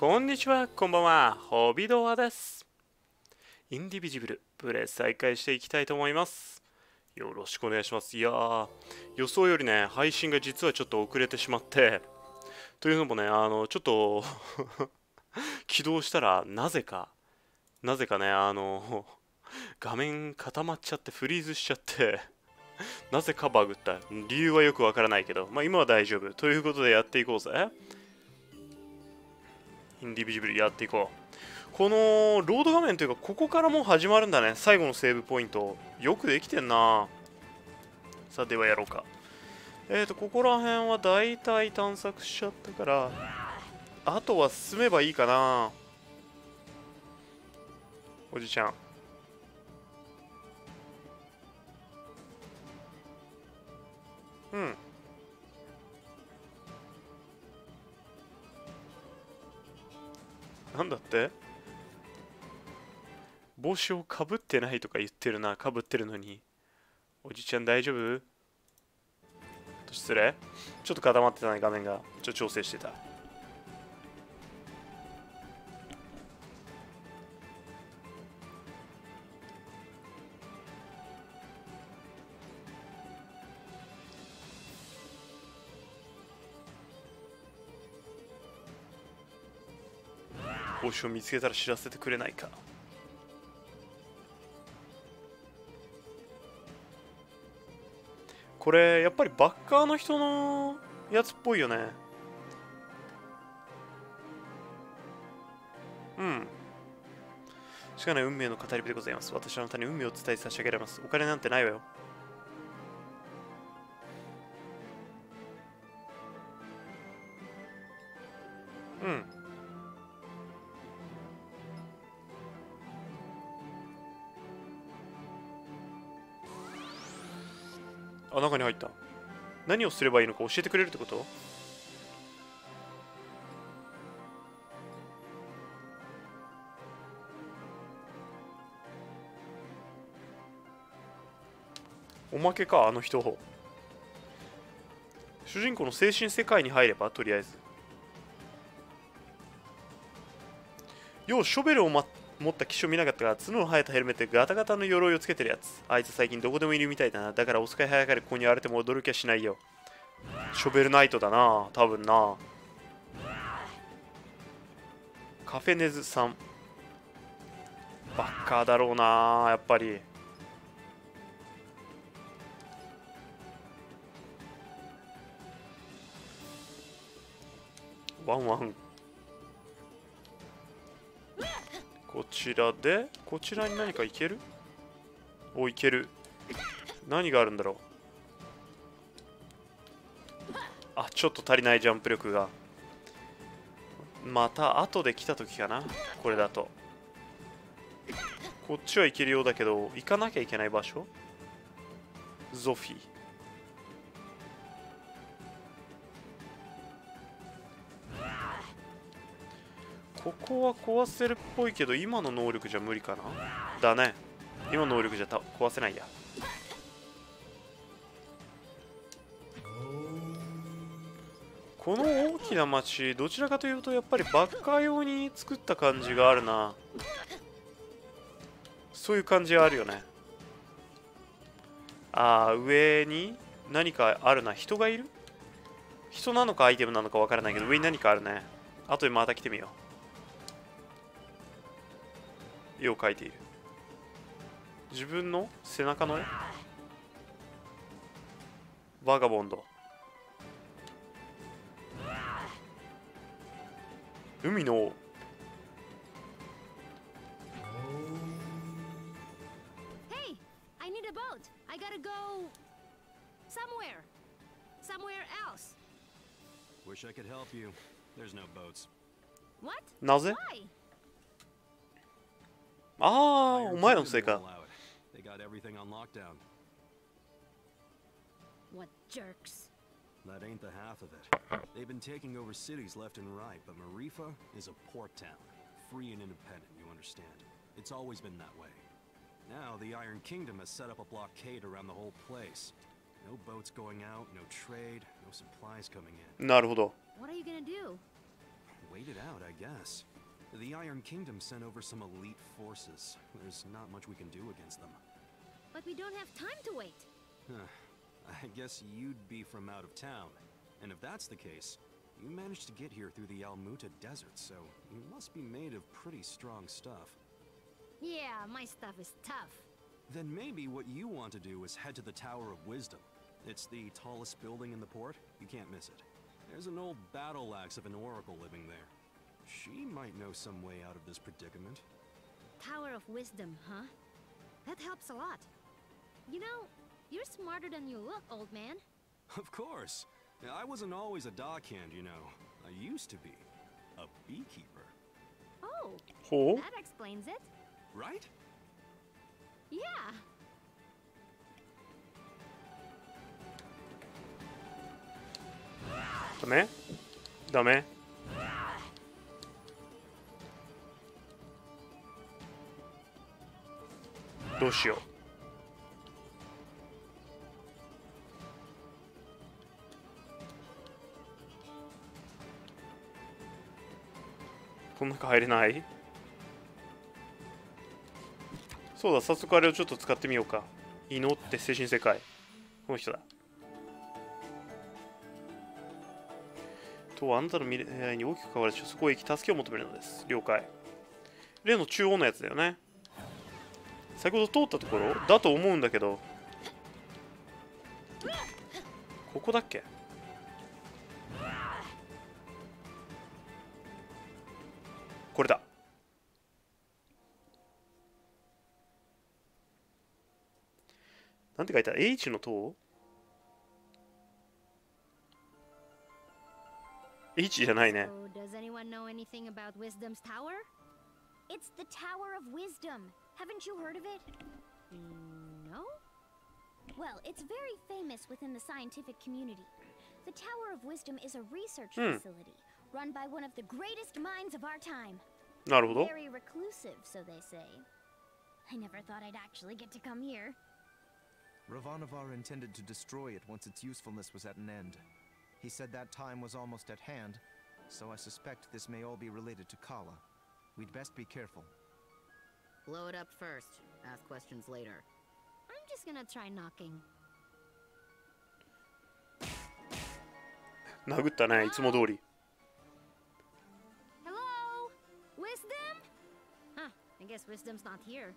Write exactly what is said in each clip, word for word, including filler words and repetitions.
こんにちは、こんばんは、ホビドアです。インディビジブル、プレイ再開していきたいと思います。よろしくお願いします。いやー、予想よりね、配信が実はちょっと遅れてしまって、というのもね、あの、ちょっと起動したら、なぜか、なぜかね、あの、画面固まっちゃって、フリーズしちゃって、なぜかバグった。理由はよくわからないけど、まあ今は大丈夫。ということでやっていこうぜ。インディビジブルやっていこう。このロード画面というか、ここからもう始まるんだね。最後のセーブポイント。よくできてんな。さあ、ではやろうか。えーと、ここら辺は大体探索しちゃったから、あとは進めばいいかな。おじちゃん。うん。なんだって？帽子をかぶってないとか言ってるな。かぶってるのに。おじちゃん大丈夫？失礼。ちょっと固まってたね、画面が。ちょっと調整してた。帽子を見つけたら知らせてくれないか。これやっぱりバッカーの人のやつっぽいよね。うん。しかない運命の語り部でございます。私はあなたに運命を伝え差し上げられます。お金なんてないわよ。うん。あ、中に入った。何をすればいいのか教えてくれるってこと？おまけか、あの人。主人公の精神世界に入れば、とりあえず。よう、ショベルを、ま、持った騎士を見なかったが、角の生えたヘルメットでガタガタの鎧をつけてるやつ。あいつ最近どこでもいるみたいだな。だからお使い早かれここに荒れても驚きはしないよ。ショベルナイトだな、多分な。カフェネズさん。バッカーだろうな、やっぱり。ワンワン。こちらで、こちらに何かいける？お、いける。何があるんだろう。あ、ちょっと足りないジャンプ力が。また後で来た時かな、これだと。こっちは行けるようだけど、行かなきゃいけない場所？ゾフィー。ここは壊せるっぽいけど、今の能力じゃ無理かな。だね。今の能力じゃた壊せないや。この大きな町、どちらかというとやっぱりバッカー用に作った感じがあるな。そういう感じがあるよね。ああ、上に何かあるな。人がいる？人なのかアイテムなのかわからないけど、上に何かあるね。後でまた来てみよう。絵を描いている。自分の背中の絵？バガボンド。海の王。 Hey, I need a boat. I gotta go somewhere. Somewhere else. Wish I could help you. There's no boats. What? なぜ？ Why? ああ、お前らのせいか。 They got everything on lockdown. What jerks. That ain't the half of it. They've been taking over cities left and right, but Marifa is a port town. Free and independent, you understand. It's always been that way. Now, the Iron Kingdom has set up a blockade around the whole place. No boats going out, no trade, no supplies coming in. なるほど。 What are you gonna do? wait it out, I guess. The Iron Kingdom sent over some elite forces. There's not much we can do against them. But we don't have time to wait. I guess you'd be from out of town. And if that's the case, you managed to get here through the Almuta Desert, so you must be made of pretty strong stuff. Yeah, my stuff is tough. Then maybe what you want to do is head to the Tower of Wisdom. It's the tallest building in the port. You can't miss it. There's an old battle axe of an oracle living there. She might know some way out of this predicament. Tower of Wisdom, huh? That helps a lot. You know, you're smarter than you look, old man. Of course. I wasn't always a dockhand, you know. I used to be a beekeeper. Oh, ほう that explains it. Right? Yeah. ダメダメどうしよう。この中入れない。そうだ、早速あれをちょっと使ってみようか。祈って精神世界。この人だ。とはあなたの未来に大きく関わるそこへ行き助けを求めるのです。了解。例の中央のやつだよね。先ほど通ったところだと思うんだけど、ここだっけ？これだ。なんて書いた？ H の塔？ H じゃないね。 So, does anyone know anything about Wisdom's Tower? It's the Tower of Wisdom. Haven't you heard of it? Mm, no? Well, it's very famous within the scientific community. The Tower of Wisdom is a research Hmm. facility run by one of the greatest minds of our time. なるほど。 Very reclusive, so they say. I never thought I'd actually get to come here. Ravanavar intended to destroy it once its usefulness was at an end. He said that time was almost at hand, so I suspect this may all be related to Kala. We'd best be careful. Blow it up first. Ask questions later. I'm just gonna try knocking. 殴ったね、いつも通り。 Hello? Wisdom? Huh, I guess Wisdom's not here.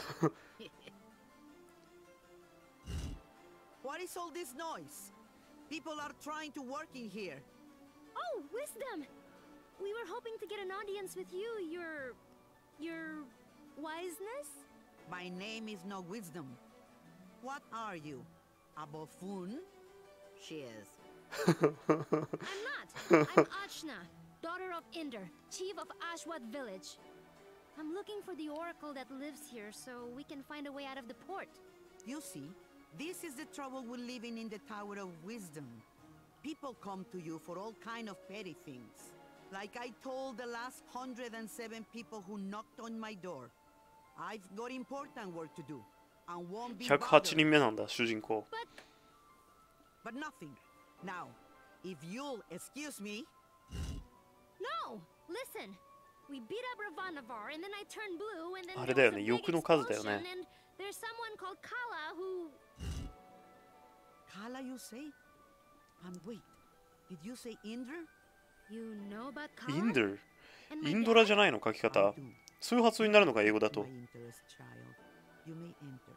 What is all this noise? People are trying to work in here. Oh, Wisdom! We were hoping to get an audience with you, your... your... wiseness? My name is no Wisdom. What are you? A buffoon? She is. I'm not. I'm Ashna, daughter of Inder, chief of Ashwat village. I'm looking for the oracle that lives here so we can find a way out of the port. You see, this is the trouble we're living in the Tower of Wisdom. People come to you for all kind of petty things. Like I told the last one hundred seven people who knocked on my door. I've got important work to do, and won't be ひゃくはち bothered. 人目なんだ、主人公。 But nothing. Now, if you'll excuse me, No! Listen! We beat up Ravanavar and then I turned blue and then あ there れだよ was ね、 a big 欲の数だよ explosion ね。 and there's someone called Kala who... Kala, you say? And wait, did you say Indra? You know about Kala? インドル And my インドラ dad? じゃないの書き I 方。 do. そういう発音になるのか、英語だ My と。 interest, child. You may enter.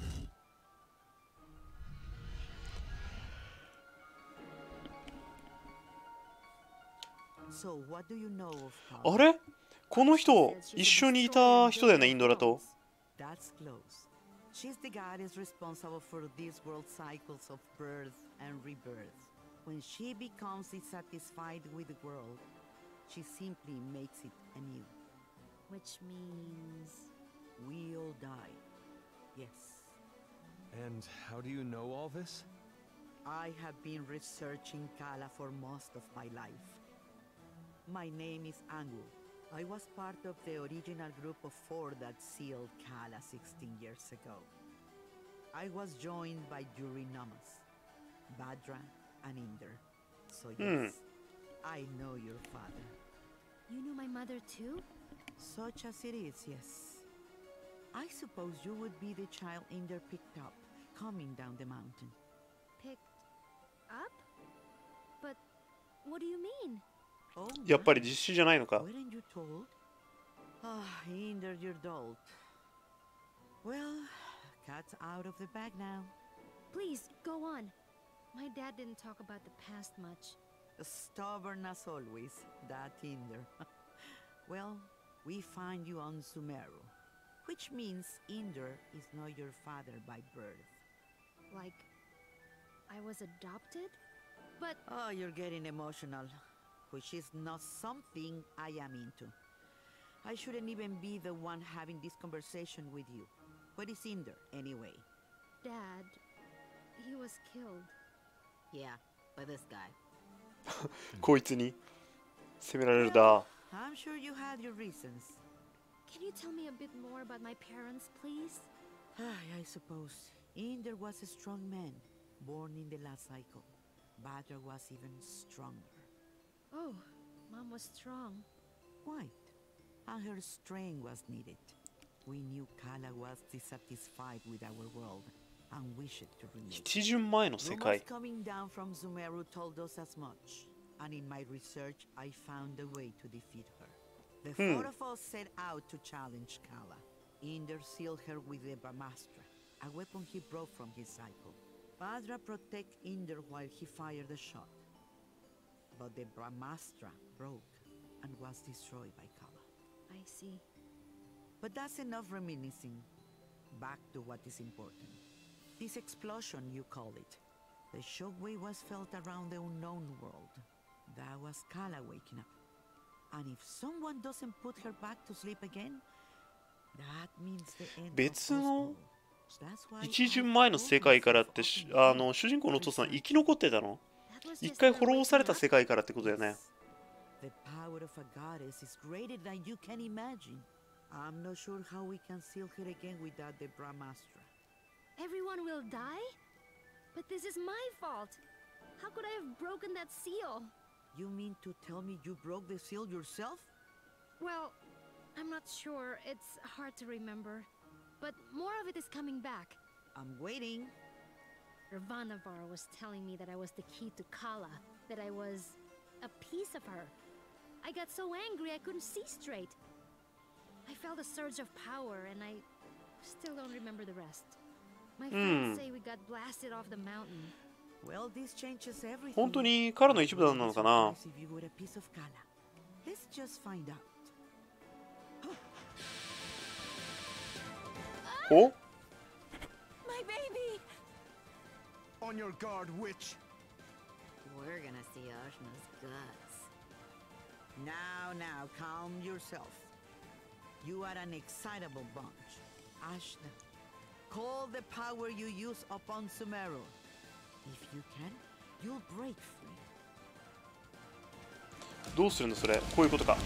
So, what do you know of あ Kala? れこの人、一緒にいた人だよね、インドラと。 That's close. She's the goddess responsible for this world's cycles of birth and rebirth. When she becomes dissatisfied with the world, she simply makes it anew. Which means... We all die. Yes. And how do you know all this? I have been researching Kala for most of my life. My name is Angu. I was part of the original group of four that sealed Kala sixteen years ago. I was joined by Yuri Namas, Badra, and Inder. So yes, I know your father. You knew my mother too? Such as it is, yes. I suppose you would be the child Inder picked up, coming down the mountain. Picked up? But what do you mean? Oh, やっぱり実子じゃないのか。 weren't you told? Ah, Inder, you're dulled. Well, cat's out of the bag now. Please, go on. My dad didn't talk about the past much. Stubborn as always, that Inder. Well, we find you on Sumeru, which means Inder is not your father by birth. Like, I was adopted? But Oh, you're getting emotional, which is not something I am into. I shouldn't even be the one having this conversation with you. What is Inder, anyway? Dad, he was killed. Yeah, by this guy. こいつに責められるだ。 I'm sure you had your reasons. Can you tell me a bit more about my parents, please? I suppose. Inder was a strong man, born in the last cycle. Badra was even stronger. Oh, Mom was strong. Quite. And her strength was needed. We knew Kala was dissatisfied with our world and wished to remove. 一巡前の世 Rumors 界。 coming down from Sumeru told us as much. And in my research, I found a way to defeat her. The Hmm. four of us set out to challenge Kala. Inder sealed her with the Brahmastra, a weapon he brought from his cycle. Badra protected Inder while he fired the shot. But the Brahmastra broke and was destroyed by Kala. I see. But that's enough reminiscing. Back to what is important. This explosion, you call it. The shockwave was felt around the unknown world. That was Kala waking up. And if someone doesn't put her back to sleep again, that means the end of 別の Cosmo. That's why 一 I 巡前の told 世界からって myself し often あの主人公のお父さん生き残ってたの？ That was 一 just 回 her 滅ぼされ waking た up. 世界からってことだよね。 The power of a goddess is greater than you can imagine. I'm not sure how we can seal her again without the Brahmastra. Everyone will die? But this is my fault. How could I have broken that seal? You mean to tell me you broke the seal yourself? Well, I'm not sure. It's hard to remember. But more of it is coming back. I'm waiting. Ravanavar was telling me that I was the key to Kala, that I was a piece of her. I got so angry I couldn't see straight. I felt a surge of power and I still don't remember the rest. My friends say we got blasted off the mountain. Well, this changes everything. 本当に彼の一部なのかな？ If you were a piece of Kala. Let's just find out. お？ My baby! On your guard, witch! We're gonna see Ashna's guts. Now, now, calm yourself. You are an excitable bunch. Ashna, call the power you use upon Sumeru. If you can, you'll break free. どうするのそれ？こういうことか。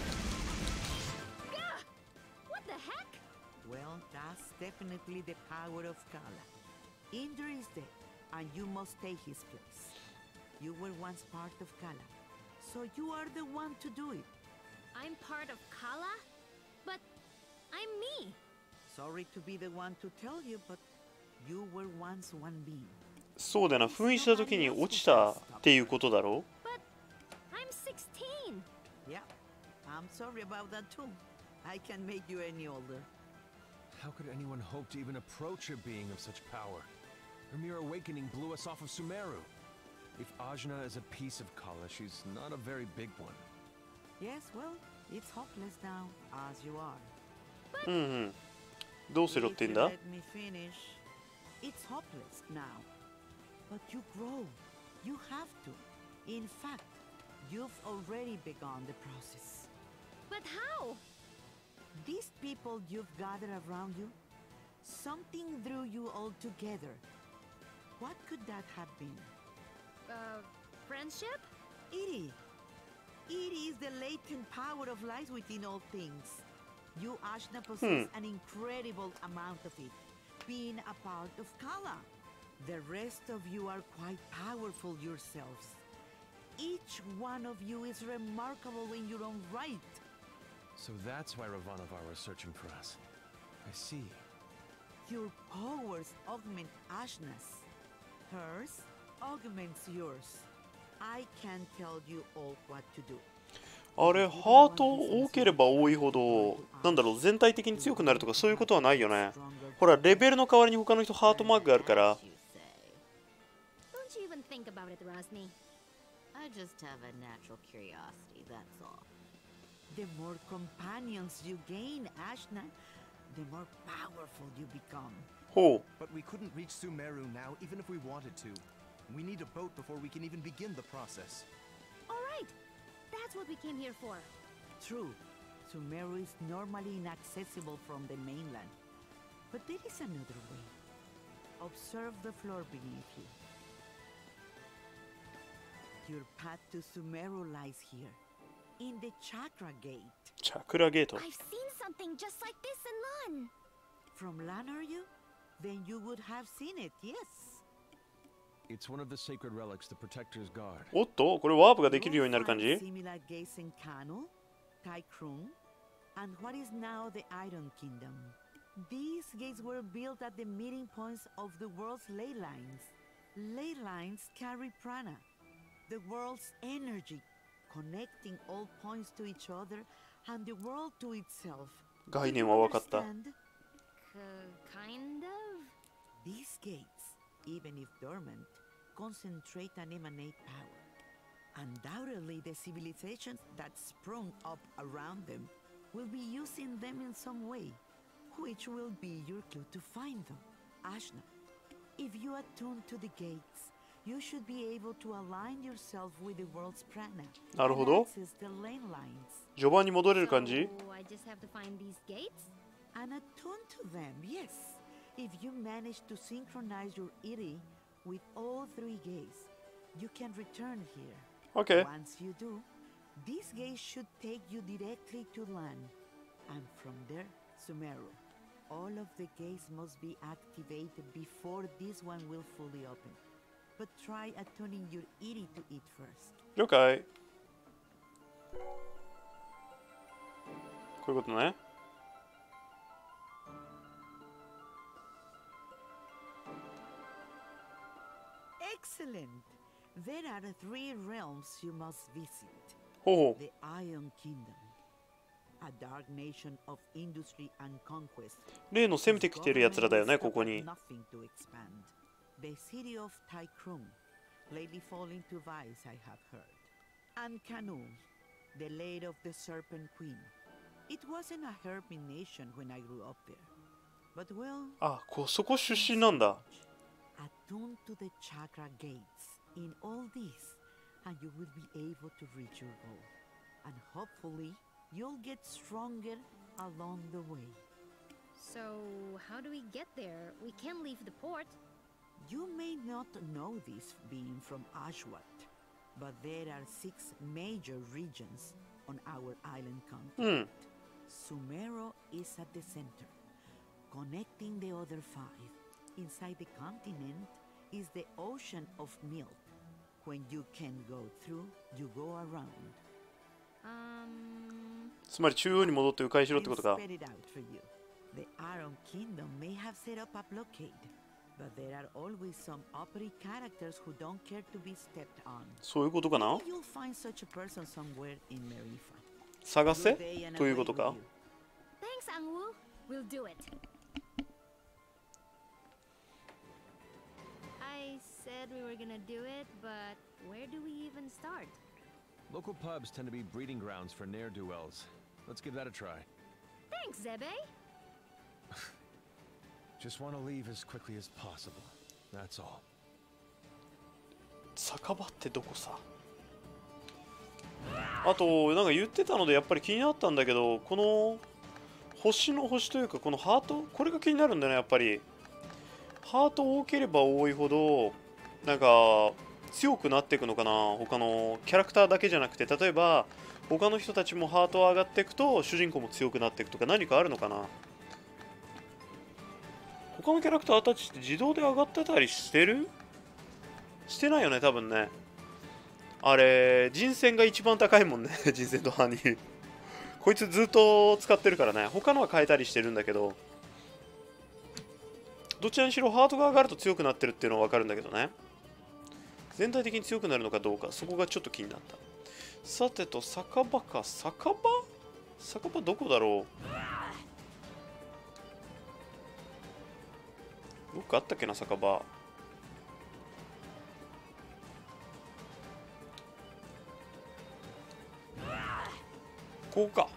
What the heck? Well, that's definitely the power of Kala. Inder is dead, and you must take his place. You were once part of Kala, so you are the one to do it. I'm part of Kala? But I'm me. Sorry to be the one to tell you, but you were once one being. そうだな、封印した時に落ちたっていうことだろ But I'm sixteen. Yeah, I'm sorry about that too. I can make you any older. How could anyone hope to even approach a being of such power? Her mere awakening blew us off of Sumeru. If Ajna is a piece of Kala, she's not a very big one. Yes, well, it's hopeless now, as you are. う。うんうん。どうしろって言うん If だ you let me finish. It's hopeless now. But you grow. You have to. In fact, you've already begun the process. But how? These people you've gathered around you, something drew you all together. What could that have been? Uh, friendship? Iri. Iri is the latent power of life within all things. You, Ashna, possess an incredible amount of it, being a part of Kala. The rest of you are quite powerful yourselves. Each one of you is remarkable in your own right. So that's why Ravanavar was searching for us. I see. Your powers augment Ashna's. Hers augments yours. I can tell you all what to do. あれ、ハート多ければ多いほど、なんだろう、全体的に強くなるとかそういうことはないよね。ほら、レベルの代わりに他の人ハートマークがあるから。 Don't you even think about it, Rosny? I just have a natural curiosity, that's all. The more companions you gain, Ashna, the more powerful you become. ほう。 But we couldn't reach Sumeru now, even if we wanted to. We need a boat before we can even begin the process. All right, that's what we came here for. True, Sumeru is normally inaccessible from the mainland. But there is another way. Observe the floor beneath you. Your path to Sumeru lies here, in the Chakra Gate. チャクラゲート。 I've seen something just like this in Lan. From Lan, are you? Then you would have seen it, yes. It's one of the sacred relics the Protector's guard. おっと、これワープができるようになる感 You'll じ find similar gates in Kanu, Taikrung, and what is now the Iron Kingdom. These gates were built at the meeting points of the world's ley lines. Ley lines carry prana, the world's energy, connecting all points to each other and the world to itself. 概 Do 念 you は分かった。 understand? K kind of? These gates, even if dormant, concentrate and emanate power. Undoubtedly, the civilizations that sprung up around them will be using them in some way, which will be your clue to find them. Ashna, if you attune to the gates, you should be able to align yourself with the world's prana なるほ and ど。 access the lane lines. 序盤に戻れる感じ So I just have to find these gates? And attune to them, yes. If you manage to synchronize your iri with all three gates, you can return here. OK。 Once you do, these gates should take you directly to Lan, and from there, Sumeru. All of the gates must be activated before this one will fully open. But try attuning your iri to it first. 了解。こういうことね。 Excellent! There are three realms you must visit. ほうほう。 The Iron Kingdom, a dark nation of industry and conquest. 例の攻めてきてるやつらだよね、ここに。 Nothing to expand. The city of Taikrung, lately falling to vice, I have heard. And Kanu, the lady of the Serpent Queen. It wasn't a hermit nation when I grew up there. But well, あ、こそこ出身なんだ。 attune to the chakra gates in all this, and you will be able to reach your goal. And hopefully, you'll get stronger along the way. So, how do we get there? We can't leave the port. You may not know this being from Ashwat, but there are six major regions on our island う continent. ん。 Sumeru is at the center, connecting the other five. Inside the continent is the ocean of milk. When you can go through, you go around. Um, つまり中央に戻って迂回しろって I'll ことか。 spell it out for you. The Iron Kingdom may have set up a blockade, but there are always some uppity characters who don't care to be stepped on. そういうことかな You'll find such a person somewhere in Marifa. 探せ Good day and という away こと with か you. thanks, Angwu. We'll do it. I said we were gonna do it, but where do we even start? Local pubs tend to be breeding grounds for ne'er-do-wells. Let's give that a try. Thanks, Zebe. Just want to leave as quickly as possible. That's all. 酒場ってどこさ。あとなんか言ってたのでやっぱり気になったんだけど、この星の星というかこのハート、これが気になるんだね。やっぱりハート多ければ多いほどなんか強くなっていくのかな。他のキャラクターだけじゃなくて、例えば他の人たちもハート上がっていくと主人公も強くなっていくとか何かあるのかな。他のキャラクターたちって自動で上がってたりしてる？してないよね、多分ね。あれ、人選が一番高いもんね、人選とハニー。 こいつずっと使ってるからね。他のは変えたりしてるんだけど、どちらにしろハートが上がると強くなってるっていうのは分かるんだけどね。全体的に強くなるのかどうか、そこがちょっと気になった。さてと、酒場か。酒場酒場どこだろう。どっかあったっけな、酒場。ここか。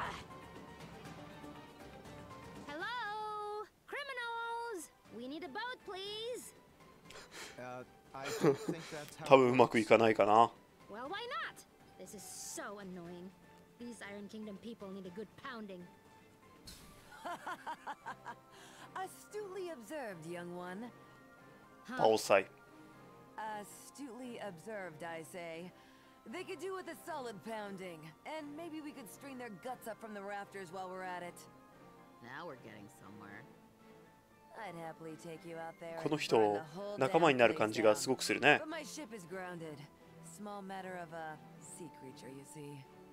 Hello, criminals. We need a boat, please. Uh, I don't think that's how 多分 it うまくいかないかな。 Well, why not? This is so annoying. These Iron Kingdom people need a good pounding. Astutely observed, young one. バオサイ。 Astutely observed, I say. They could do with a solid pounding, and maybe we could string their guts up from the rafters while we're at it. Now we're getting somewhere. I'd happily take you out there この and 人 burn the whole 仲間 damn になる place 感じが down. すごくするね。 But my ship is grounded. Small matter of a sea creature, you see.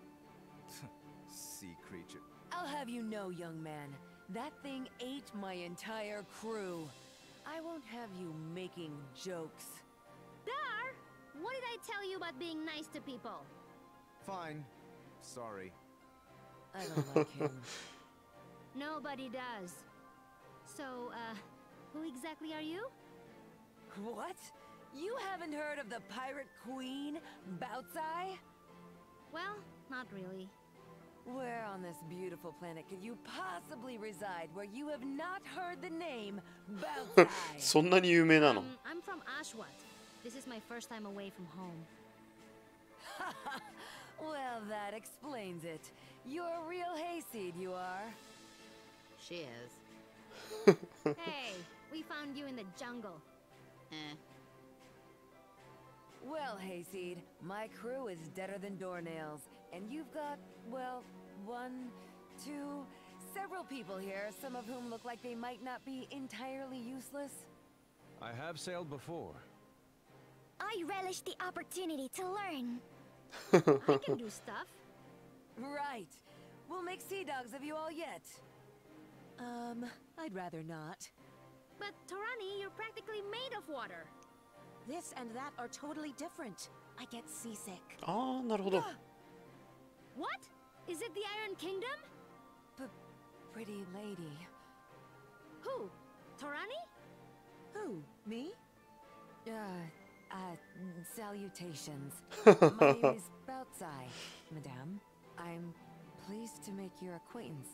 sea creature. I'll have you know, young man, that thing ate my entire crew. I won't have you making jokes. Dar, what did I tell you about being nice to people? Fine. Sorry. I don't like him. Nobody does. So, uh, who exactly are you? What? You haven't heard of the pirate queen, Bautzai? Well, not really. Where on this beautiful planet could you possibly reside where you have not heard the name Bautzai? そんなに有名なの？ Um, I'm from Ashwat. This is my first time away from home. Well, that explains it. You're a real hayseed, you are. She is. Hey, we found you in the jungle. Eh. Well, hayseed, my crew is deader than doornails, and you've got, well, one, two, several people here, some of whom look like they might not be entirely useless. I have sailed before. I relish the opportunity to learn. I can do stuff. Right. We'll make sea dogs of you all yet. Um, I'd rather not. But Torani, you're practically made of water. This and that are totally different. I get seasick. ああ、なるほど。 What? Is it the Iron Kingdom? But, pretty lady. Who? Torani? Who? Me? Uh, uh, salutations. My name is Bautzai, madame. I'm pleased to make your acquaintance.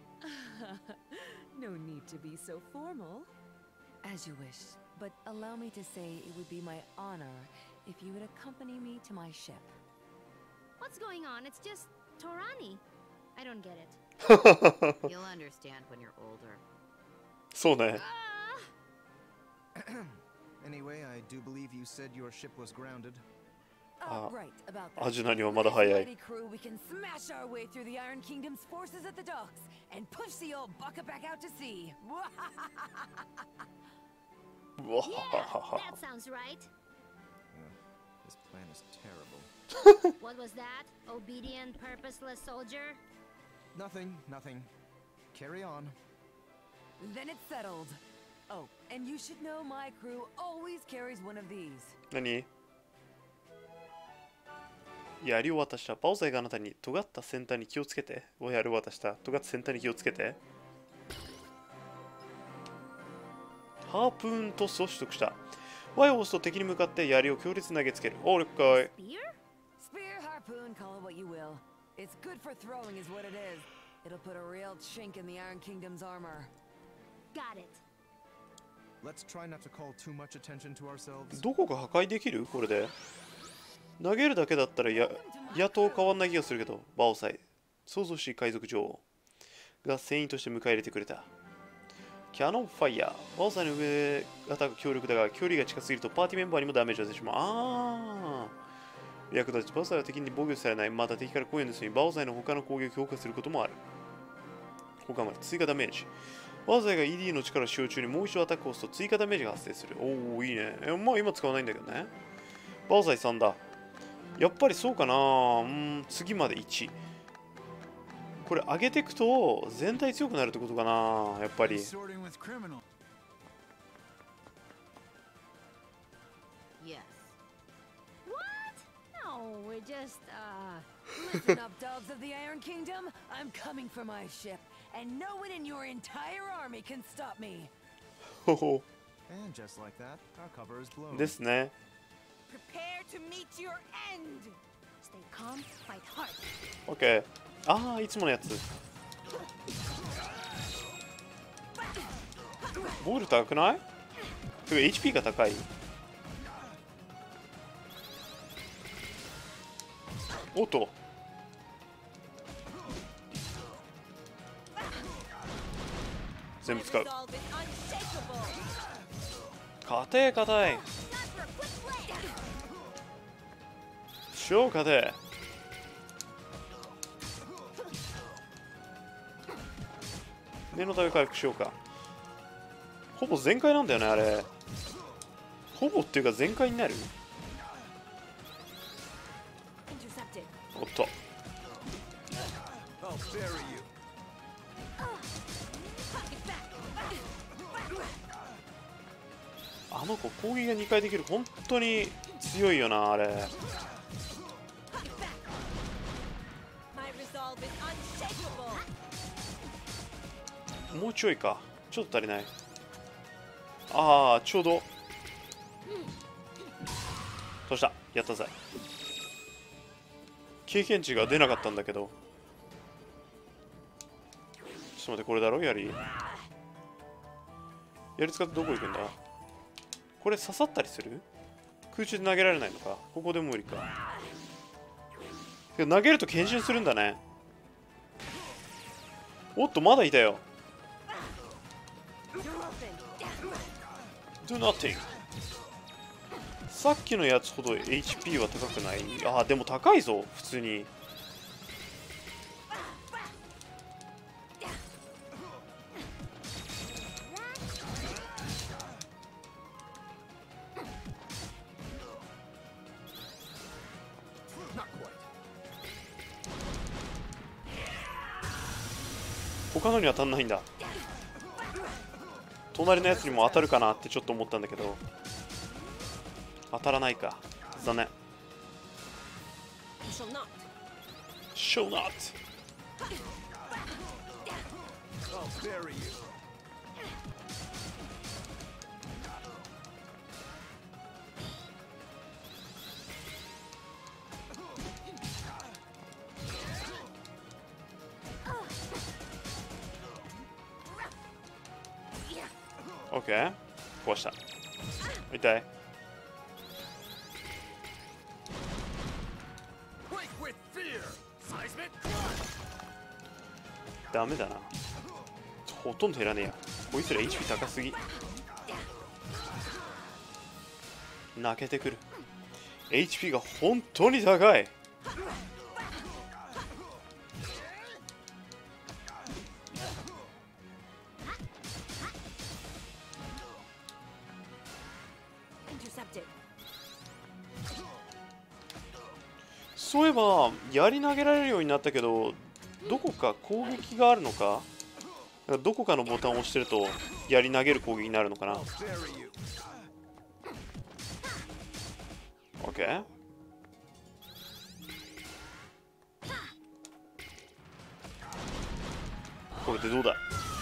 No need to be so formal. As you wish, but allow me to say it would be my honor if you would accompany me to my ship. What's going on? It's just Torani. I don't get it. You'll understand when you're older. そうね。 Ah! Anyway, I do believe you said your ship was grounded. Oh, Uh, right, about that. アジナには With まだ this 早い。 mighty crew, we can smash our way through the Iron Kingdom's forces at the docks and push the old bucket back out to sea. うわははは Yeah, that sounds right. This plan is terrible. What was that? Obedient, purposeless soldier? Nothing, nothing. Carry on. Then it's settled. Oh, and you should know my crew always carries one of these. 何？槍を渡した。バオザイがあなたに尖った先端に気をつけて。を槍を渡した。尖った先端に気をつけて。ハープーントスを取得した。Y を押すと敵に向かって槍を強烈に投げつける。お了解。 Spear? Spear, harpoon, call it what you will. It's good for throwing is what it is. It'll put a real chink in the Iron Kingdom's armor. Got it. Let's try not to call too much attention to ourselves. どこか破壊できるこれで。投げるだけだったらや野党変わんない気がするけど、バオサイ、創造し海賊女王が船員として迎え入れてくれた。キャノンファイヤー。バオサイの上型が強力だが、距離が近すぎるとパーティーメンバーにもダメージを与えてしまう。ああ。役立ち、バオサイは敵に防御されない。また敵からコイン盗み、バオサイの他の攻撃を強化することもある。他まで追加ダメージ。バオサイが イーディー の力を使用中にもう一度アタックを押すと追加ダメージが発生する。おお、いいね。えまあ今使わないんだけどね。バオサイさんだ。やっぱりそうかな。うん、次までいち。 これ上げていくと全体強くなるってことかな、やっぱり。 Sorting with criminals. Yes. What? No, we're just, uh... Listen up, dogs of the Iron Kingdom. I'm coming for my ship, and no one in your entire army can stop me. ほほ And just like that, our cover is blown. ですね。 Prepare to meet your end! stay calm, fight hard. OK。ああ、いつものやつ。ボール高くない？てか エイチピー が高い。おっと。全部使う。 Resolve is unshakable! 硬い硬い。 超硬い。念のため回復しようか。ほぼ全開なんだよね、あれ。ほぼっていうか全開になる。 Intercepted. おっと。 I'll bury you. あの子攻撃がにかいできる。本当に強いよな、あれ。 My resolve is unshakable! もうちょいか。ちょっと足りない。ああ、ちょうど。どうした？やったぜ。経験値が出なかったんだけど。ちょっと待って、これだろ、やり。やり使ってどこ行くんだ？これ刺さったりする？空中で投げられないのか。ここで無理か。けど投げると検診するんだね。おっと、まだいたよ。Do nothing。さっきのやつほど エイチピー は高くない。ああ、でも高いぞ、普通に。他のに当たんないんだ。隣のやつにも当たるかなってちょっと思ったんだけど、当たらないか。残念。 You shall not! Shall not。 I'll bury you. OK。壊した。痛い。 Quake with fear, seismic. ダメだな。ほとんど減らねえや。こいつら エイチピー 高すぎ。泣けてくる。エイチピー が本当に高い。 Intercepted! そういえばやり投げられるようになったけど、どこか攻撃があるのか？どこかのボタンを押してるとやり投げる攻撃になるのかな？ I'll bury you. OK。 これでどうだ？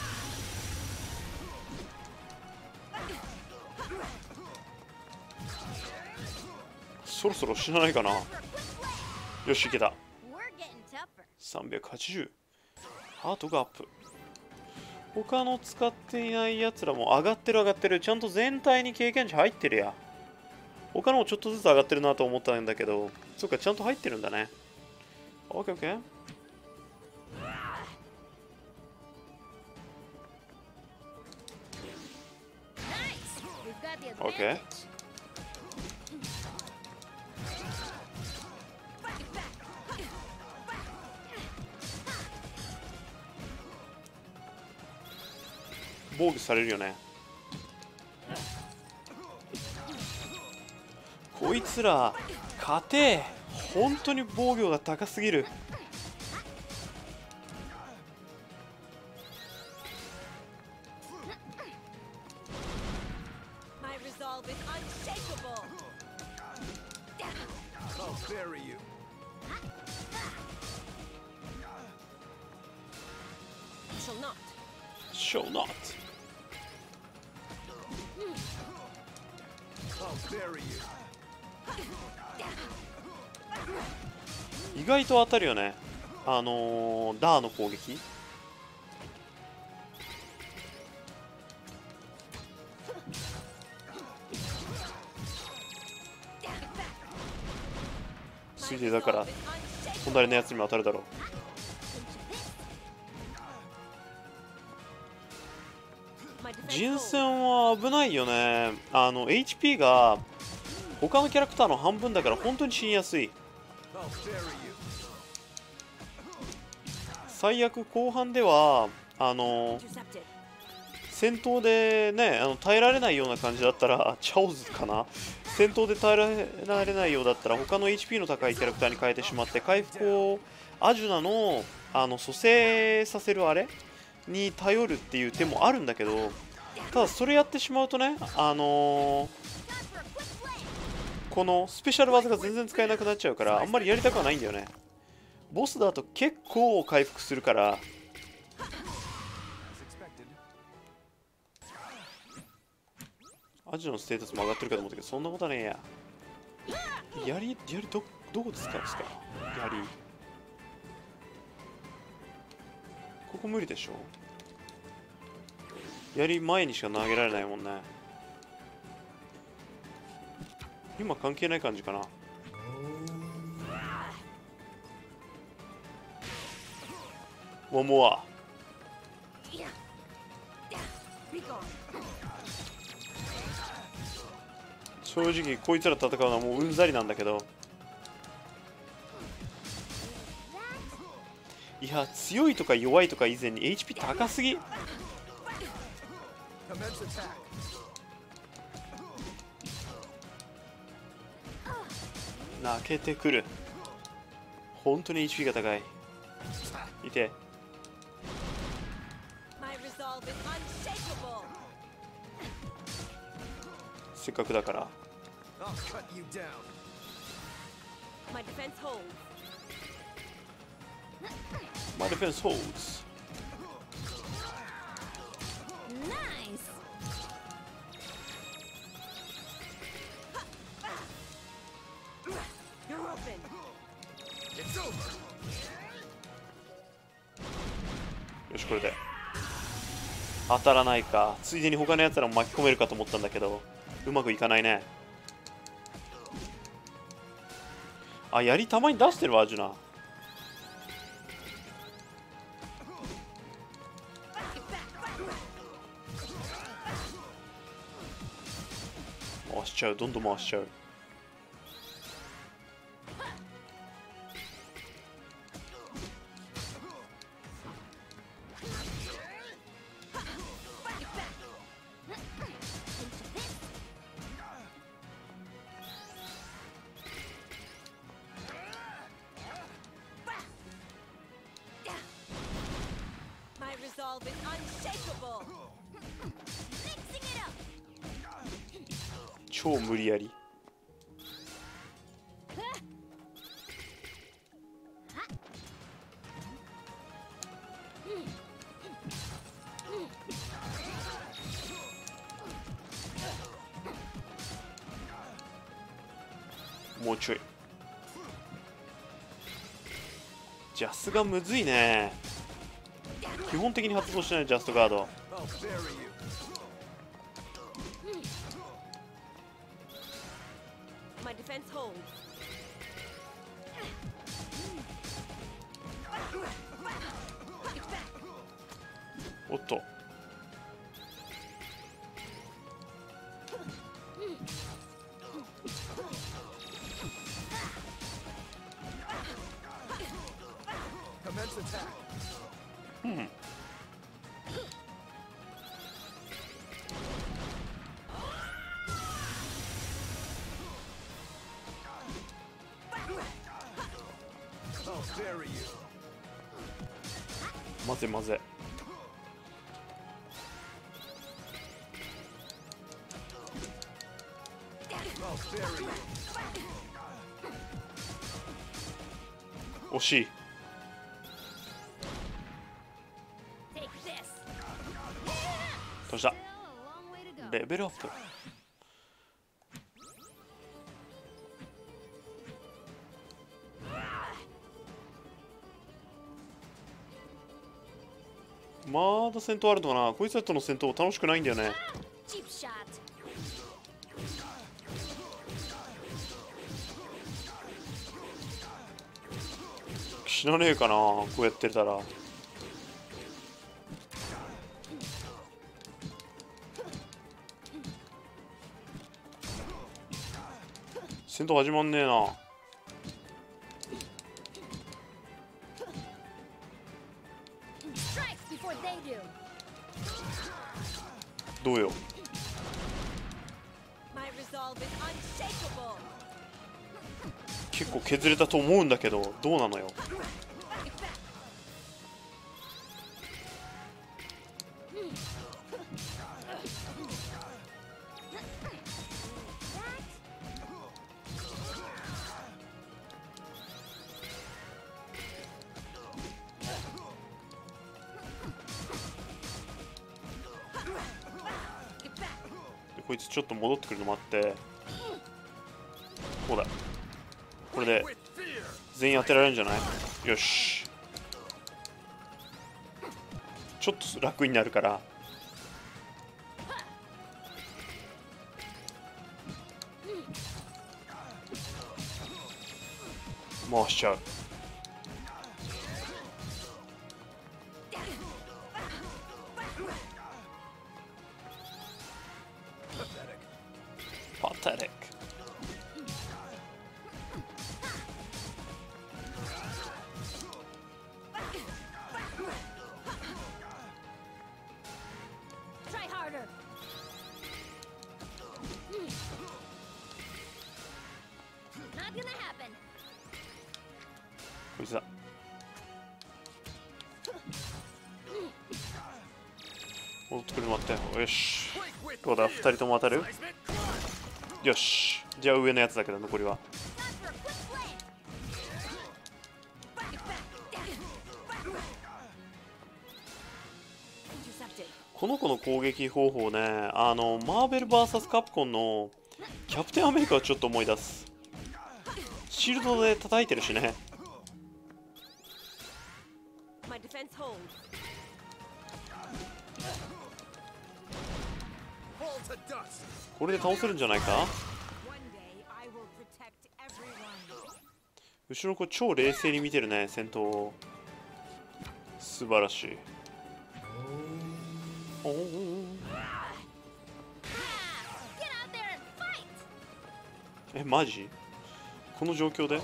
そろそろ死なないかな。よし、いけた。 We're getting tougher. さんびゃくはちじゅう。ハートがアップ。他の使っていないやつらも上がってる上がってる。ちゃんと全体に経験値入ってるや。他のもちょっとずつ上がってるなと思ったんだけど、そっか、ちゃんと入ってるんだね。オッケーオッケー。 Nice! We've got the Okay. advantage. 防御されるよね。こいつら勝て。本当に防御が高すぎる。 I'll bury you. Shall not. Shall not. I'll bury you. 意外と当たるよね。あのー、ダーの攻撃。ついでだから隣のやつにも当たるだろう。人選は危ないよね。あの エイチピー が他のキャラクターの半分だから本当に死にやすい。最悪後半ではあの戦闘でね、あの耐えられないような感じだったらチャオズかな、戦闘で耐えられないようだったら他の エイチピー の高いキャラクターに変えてしまって回復をアジュナのあの蘇生させるあれに頼るっていう手もあるんだけど、ただそれやってしまうとね、あのー、このスペシャル技が全然使えなくなっちゃうからあんまりやりたくはないんだよね。ボスだと結構回復するから。アジのステータスも上がってるかと思ったけどそんなことはねえや。やり、やりど、どこで使うんですかやり。ここ無理でしょ。やり前にしか投げられないもんね。今関係ない感じかな。モモア正直こいつら戦うのはもううんざりなんだけど、いや強いとか弱いとか以前に エイチピー 高すぎ。泣けてくる。本当に エイチピー が高い。いてせっかくだから。My defense holds. My defense holds. Nice. You're open. It's over. よしこれで当たらないか。ついでに他のやつらも巻き込めるかと思ったんだけどうまくいかないね。あ、槍たまに出してるわアジュナ。回しちゃう、どんどん回しちゃう。超無理やり。もうちょい。ジャスがむずいね。基本的に発動しないジャストガード。 My defense holds. おっと。うん。混ぜ混ぜ。 惜しい。どうした？レベルアップ。まだ戦闘あるのかな。こいつらとの戦闘楽しくないんだよね。死なねえかな、こうやってたら。戦闘始まんねえな。どうよ。結構削れたと思うんだけど、どうなのよ。こいつちょっと戻ってくるの待って。こうだ。これで全員当てられるんじゃない？よし。ちょっと楽になるから回しちゃう。パテティック。こいつだ。戻ってくるの待って。よし。どうだ、ふたりとも当たる？よし。じゃあ上のやつだけど残りは。この子の攻撃方法ね、あのマーベル ブイエス カプコンのキャプテンアメリカをちょっと思い出す。シールドで叩いてるしね。これで倒せるんじゃないか。後ろの子超冷静に見てるね、戦闘を。素晴らしい。おー、え、マジ？この状況で？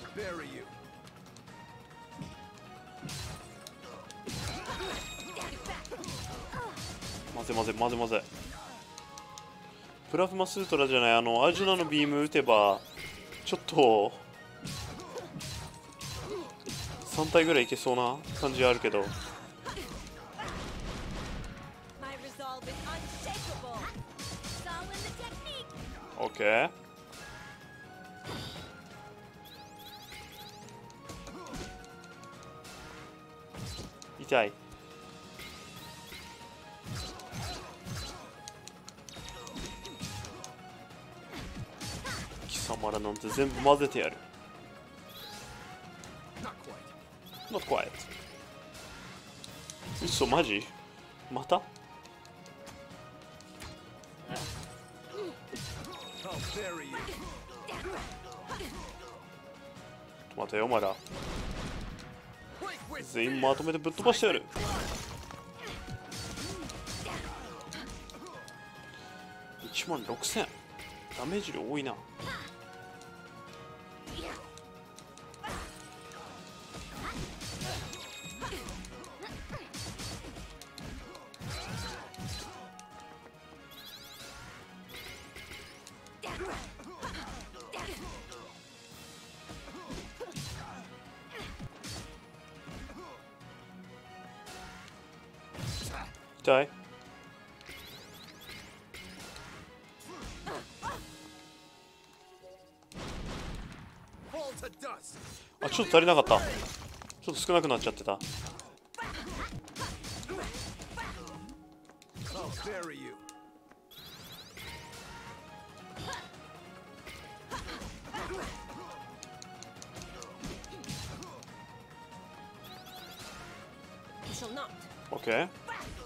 混ぜ混ぜ混ぜ混ぜ。プラズマスートラじゃない、あのアジュナのビーム打てばちょっとさん体ぐらいいけそうな感じはあるけど。オッケー。痛い。貴様らなんて全部混ぜてやる。Not quiet。嘘、マジ？また？待てよ、まだ。全員まとめてぶっ飛ばしてやる。いちまんろくせん。ダメージ量多いな。痛い。 あ、ちょっと足りなかった。ちょっと少なくなっちゃってた。オッケー。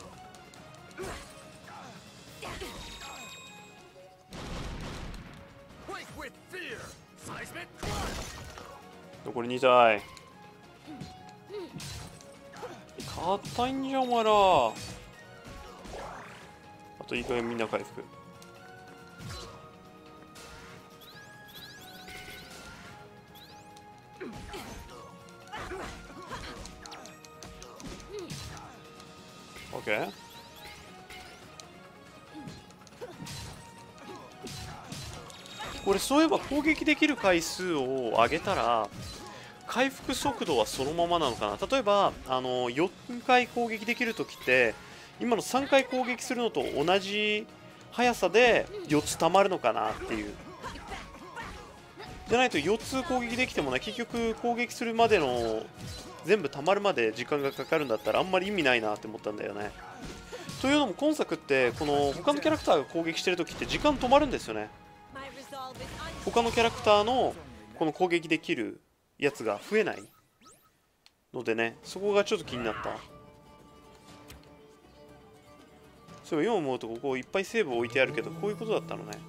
残りに体。硬いんじゃんお前ら。あといい加減みんな回復。オッケー。これそういえば攻撃できる回数を上げたら回復速度はそのままなのかな。例えばあのよんかい攻撃できるときって今のさんかい攻撃するのと同じ速さでよっつたまるのかなっていう。じゃないとよっつ攻撃できてもね、結局攻撃するまでの全部たまるまで時間がかかるんだったらあんまり意味ないなって思ったんだよね。というのも今作ってこの他のキャラクターが攻撃してるときって時間止まるんですよね。他のキャラクターのこの攻撃できるやつが増えないのでね、そこがちょっと気になった。そういえば今思うとここいっぱいセーブ置いてあるけどこういうことだったのね。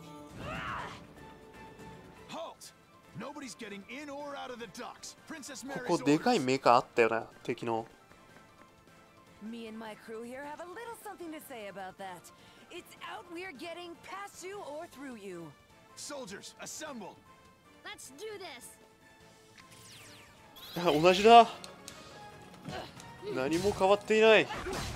ここでかいメーカーあったよな、敵の。 Me and my crew here have a little something to say about that. It's out we're getting past you or through you. Soldiers, assemble. Let's do this. 同じだ。何も変わっていない。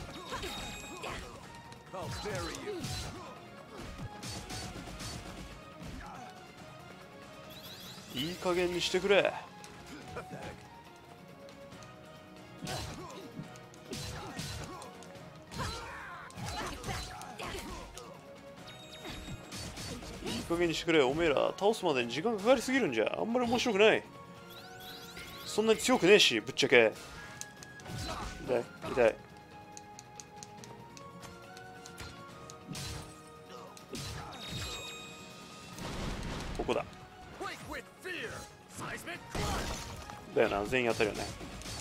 いい加減にしてくれ。いい加減にしてくれ。おめえら倒すまでに時間かかりすぎるんじゃあんまり面白くない。そんなに強くねえし、ぶっちゃけ。痛い痛い。ここだ。だよな、全員当たるよね。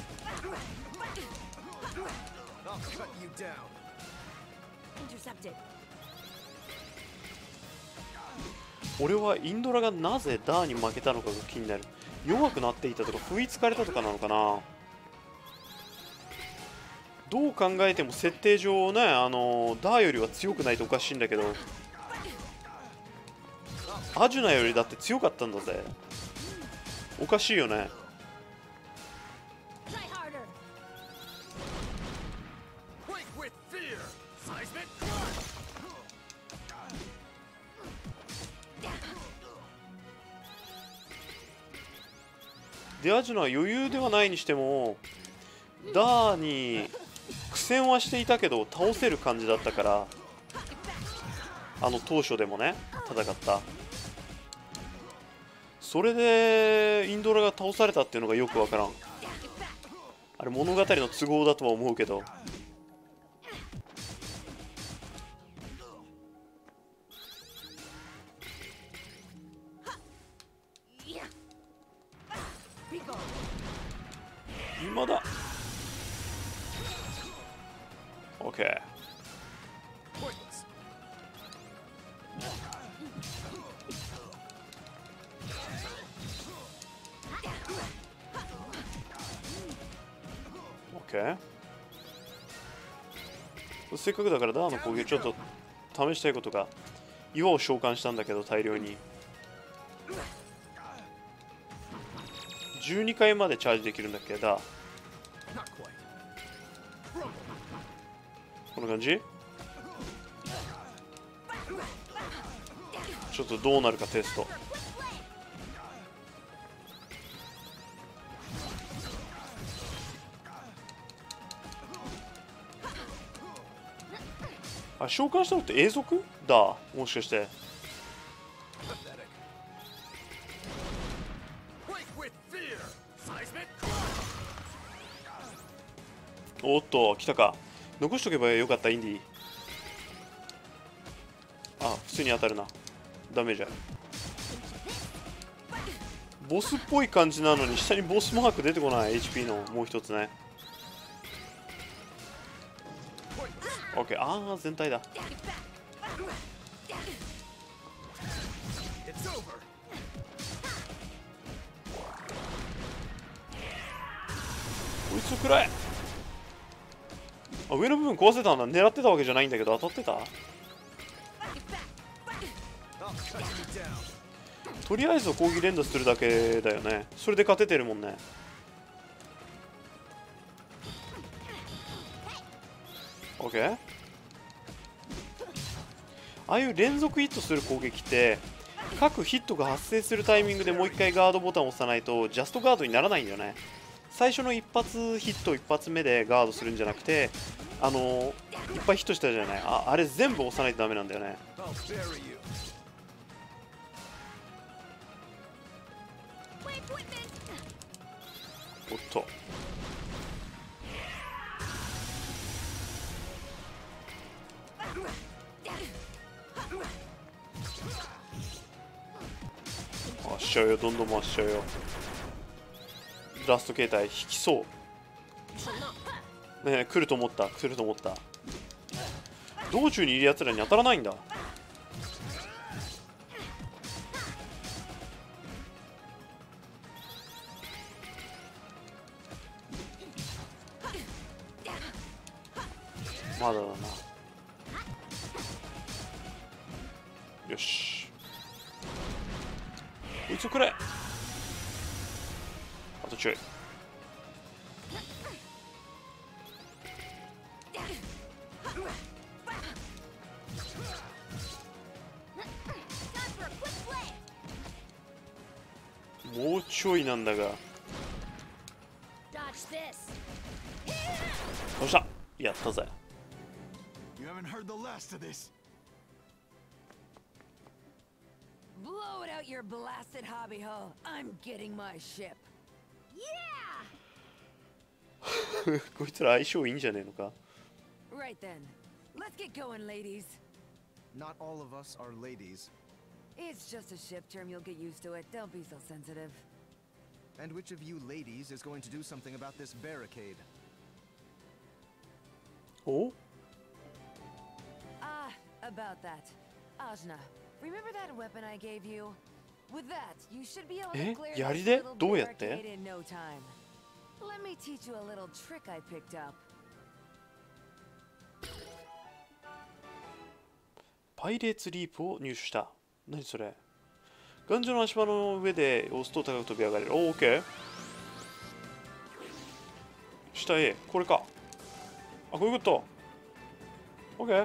俺はインドラがなぜダーに負けたのかが気になる。弱くなっていたとか不意つかれたとかなのかな。どう考えても設定上ね、あのダーよりは強くないとおかしいんだけど、アジュナよりだって強かったんだぜ。おかしいよね。でアジュナは余裕ではないにしてもダーに苦戦はしていたけど倒せる感じだったから、あの当初でもね戦った。それでインドラが倒されたっていうのがよくわからん。あれ物語の都合だとは思うけど。今だ。 OK。 OK。 せっかくだからダーの攻撃ちょっと試したいことが、岩を召喚したんだけど大量にじゅうにかいまでチャージできるんだっけ。ダーこんな感じ。ちょっとどうなるかテスト。あ、召喚したのって永続だ、もしかして。 おっと来たか。残しとけばよかったインディ。あ、普通に当たるな。ダメじゃん。ボスっぽい感じなのに下にボスマーク出てこない。 エイチピー のもう一つね。 OK。 ああ全体だ。こいつを食らえ。あ、上の部分壊せたんだ。狙ってたわけじゃないんだけど当たってた。とりあえず攻撃連打するだけだよね。それで勝ててるもんね。OK。 ああいう連続ヒットする攻撃って各ヒットが発生するタイミングでもう一回ガードボタンを押さないとジャストガードにならないんだよね。最初の一発ヒット一発目でガードするんじゃなくて、あのー、いっぱいヒットしたじゃない。 あ, あれ全部押さないとダメなんだよね。おっと回しちゃうよ、どんどん回しちゃうよ。ラスト形態引きそうね。え来ると思った来ると思った。道中にいるやつらに当たらないんだ。まだだな。よし、こいつをくれ。あとちょい。もうちょいなんだが。よっしゃ、やったぜ。 Blow it out your blasted hobby hole. I'm getting my ship. Yeah! こいつら相性いいんじゃねえのか。 Right then. Let's get going, ladies. Not all of us are ladies. It's just a ship term, you'll get used to it. Don't be so sensitive. And which of you ladies is going to do something about this barricade? Oh? Ah, about that. Ajna, remember that weapon I gave you? With that, you should be able to clear this little barricade in no time. Let me teach you a little trick I picked up. パイレーツリープを入手した。何それ。頑丈な足場の上で押すと高く飛び上がれる。おー、オッケー。下 A、これか。あ、こういうこと。オッケー。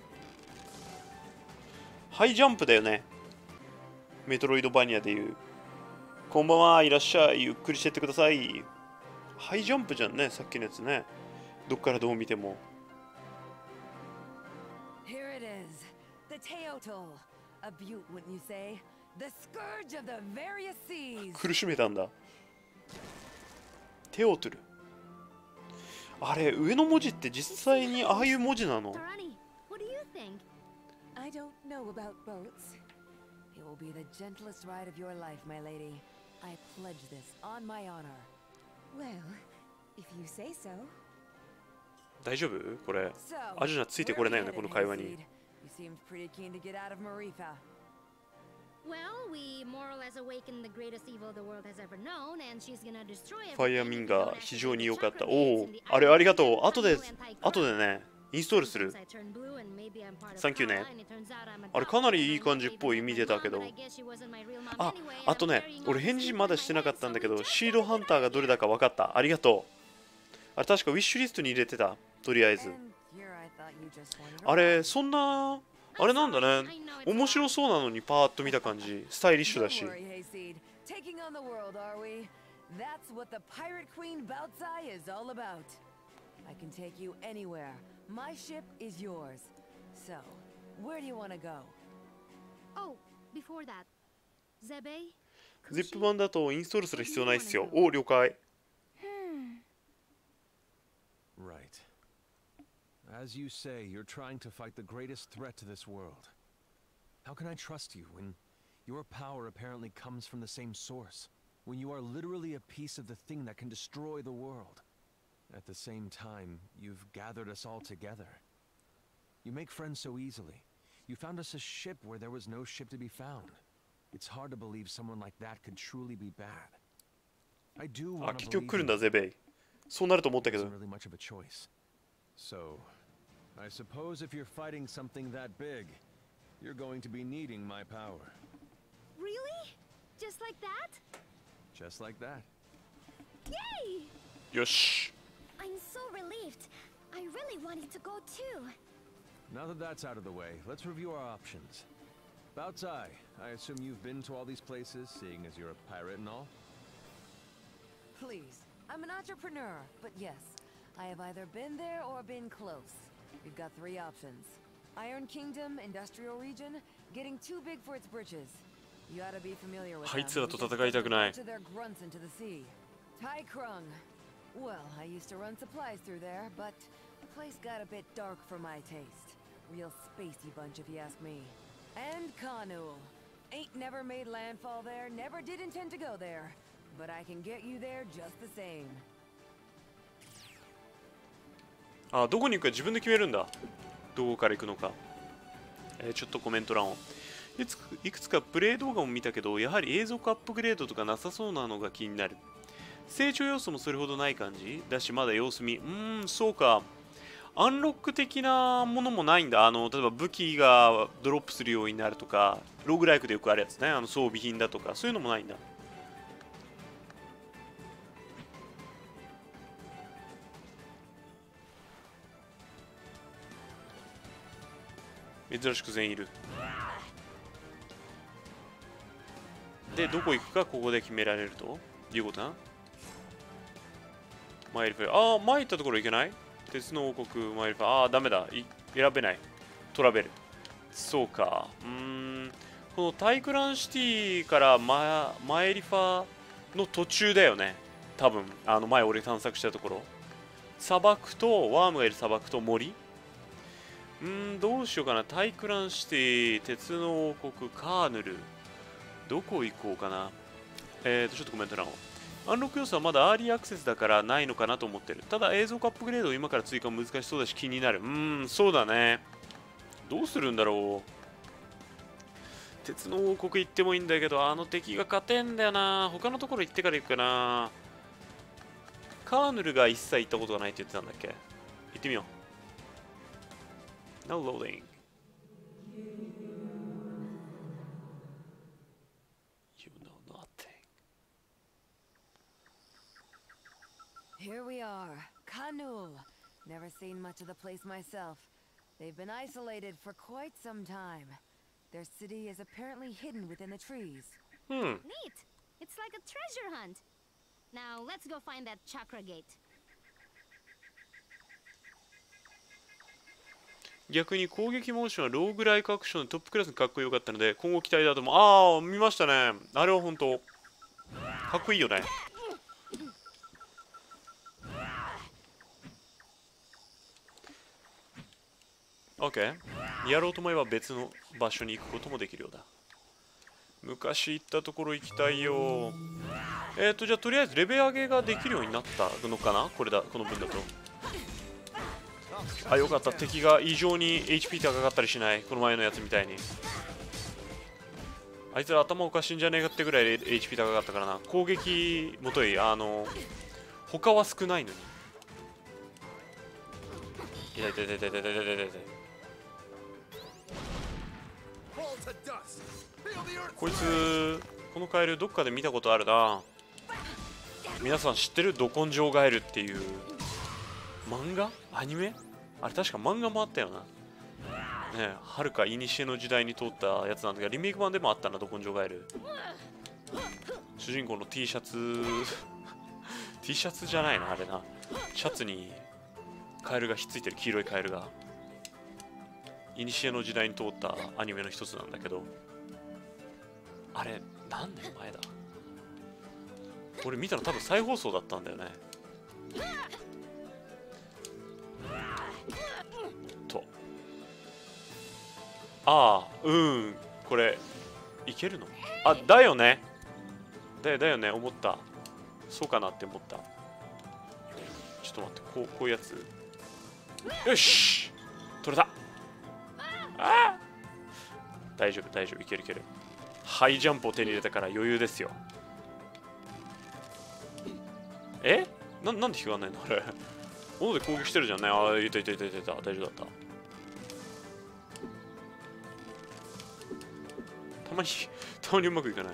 ハイジャンプだよね。メトロイドバニアでいう。こんばんは、いらっしゃい。ゆっくりしてってください。ハイジャンプじゃんね、さっきのやつね。どっからどう見ても。 Here it is. The Teotl. A beaut, wouldn't you say? The scourge of the various seas. 苦しめたんだ。テオトゥル。あれ、上の文字って実際にああいう文字なの？ What do you think? I don't know about boats. It will be the gentlest ride of your life, my lady. I pledge this on my honor. Well, if you say so. 大丈夫？これ。アジュナついてこれないよね、この会話に。 You seemed pretty keen to get out of Marifa. Well, we more or less awakened the greatest evil the world has ever known, and she's gonna destroy everything. ファイアミンが非常に良かった。おお、あれありがとう。後で、後でね、インストールする。サンキューね。あれかなりいい感じっぽい見てたけど。あ、あとね、俺返事まだしてなかったんだけど、シードハンターがどれだか分かった。ありがとう。あれ確かウィッシュリストに入れてた。とりあえず。あれ、そんな、あれなんだね。面白そうなのにパーッと見た感じ。スタイリッシュだし。 I can take you anywhere. My ship is yours. So, where do you want to go? Oh, before that, Zebe? ゼップ版だとインストールする必要ないっすよ。お、了解。 Right. As you say, you're trying to fight the greatest threat to this world. How can I trust you when your power apparently comes from the same source? When you are literally a piece of the thing that can destroy the world? At the same time, you've gathered us all together. You make friends so easily. You found us a ship where there was no ship to be found. It's hard to believe someone like that could truly be bad. I do あ、 want 結 to 局 believe 来るんだゼベイ。そうなると思ったけ it ど。 isn't really much of a choice. So, I suppose if you're fighting something that big, you're going to be needing my power. Really? Just like that? Just like that. Yay! よし。 I'm so relieved. I really wanted to go too. Now that that's out of the way, let's review our options. Baotai, I assume you've been to all these places, seeing as you're a pirate and all? Please, I'm an entrepreneur, but yes, I have either been there or been close. We've got three options. Iron Kingdom, Industrial Region, getting too big for its britches. You ought to be familiar with あいつら them. と戦いたくない。 To their grunts into the sea. Tai Krung. Well, I used to run supplies through there, but the place got a bit dark for my taste. Real spacey bunch if you ask me. And Kanul. Ain't never made landfall there, never did intend to go there. But I can get you there just the same. あ、どこに行くか自分で決めるんだ。どこから行くのか。えー、ちょっとコメント欄を。いついくつかプレイ動画も見たけど、やはり映像アップグレードとかなさそうなのが気になる。成長要素もそれほどない感じだし、まだ様子見。うーん、そうか。アンロック的なものもないんだ。あの、例えば武器がドロップするようになるとか、ローグライクでよくあるやつね。あの装備品だとか、そういうのもないんだ。珍しく全員いる。で、どこ行くかここで決められるということな。マイルフェああ、前行ったところ行けない鉄の王国、マイルフェああ、ダメだ。い選べない。トラベル。そうか。うーん。このタイクランシティからママエリファの途中だよね。多分、あの前俺探索したところ。砂漠と、ワームがいる砂漠と森。うーん、どうしようかな。タイクランシティ、鉄の王国、カーヌル。どこ行こうかな。えーと、ちょっとコメント欄を。アンロック要素はまだアーリーアクセスだからないのかなと思ってる。ただ映像アップグレードを今から追加も難しそうだし気になる。うーん、そうだね。どうするんだろう。鉄の王国行ってもいいんだけど、あの敵が勝てんだよな。他のところ行ってから行くかな。カーヌルが一切行ったことがないって言ってたんだっけ。行ってみよう。Now loading. Here we are, Kanul. Never seen much of the place myself. They've been isolated for quite some time. Their city is apparently hidden within the trees. Hmm. Neat. It's like a treasure hunt. Now let's go find that chakra gate. 逆に攻撃モーションはローグライクアクションのトップクラスにかっこよかったので今後期待だと思う。ああ、見ましたね。あれは本当かっこいいよね。OK。やろうと思えば別の場所に行くこともできるようだ。昔行ったところ行きたいよ。えっと、じゃあとりあえずレベル上げができるようになったのかなこれだ、この分だと。あ、よかった。敵が異常に エイチピー 高かったりしない。この前のやつみたいに。あいつら頭おかしいんじゃねえかってぐらい エイチピー 高かったからな。攻撃もといい。あの、他は少ないのに。痛い痛い痛い痛い痛い痛い痛い痛い。こいつ、このカエルどっかで見たことあるな。皆さん知ってる？ど根性ガエルっていう漫画？アニメ？あれ確か漫画もあったよな。ねえ、はるか古の時代に通ったやつなんだけど、リメイク版でもあったな、ど根性ガエル。主人公の T シャツT シャツじゃないな、あれな。シャツにカエルがひっついてる、黄色いカエルが。古の時代に通ったアニメの一つなんだけど、あれ何年前だ。俺見たの多分再放送だったんだよね。 ああ、うん、これいけるの？あ、だよね。だよだよね、思った。そうかなって思った。ちょっと待って、こうこういうやつ。よし、取れた。ああ、大丈夫大丈夫、いけるいける。ハイジャンプを手に入れたから余裕ですよ。えな、なんで引かないのあれ。斧で攻撃してるじゃんね。ああ、いたいたいたいたいた。大丈夫だった。たまにたまにうまくいかない。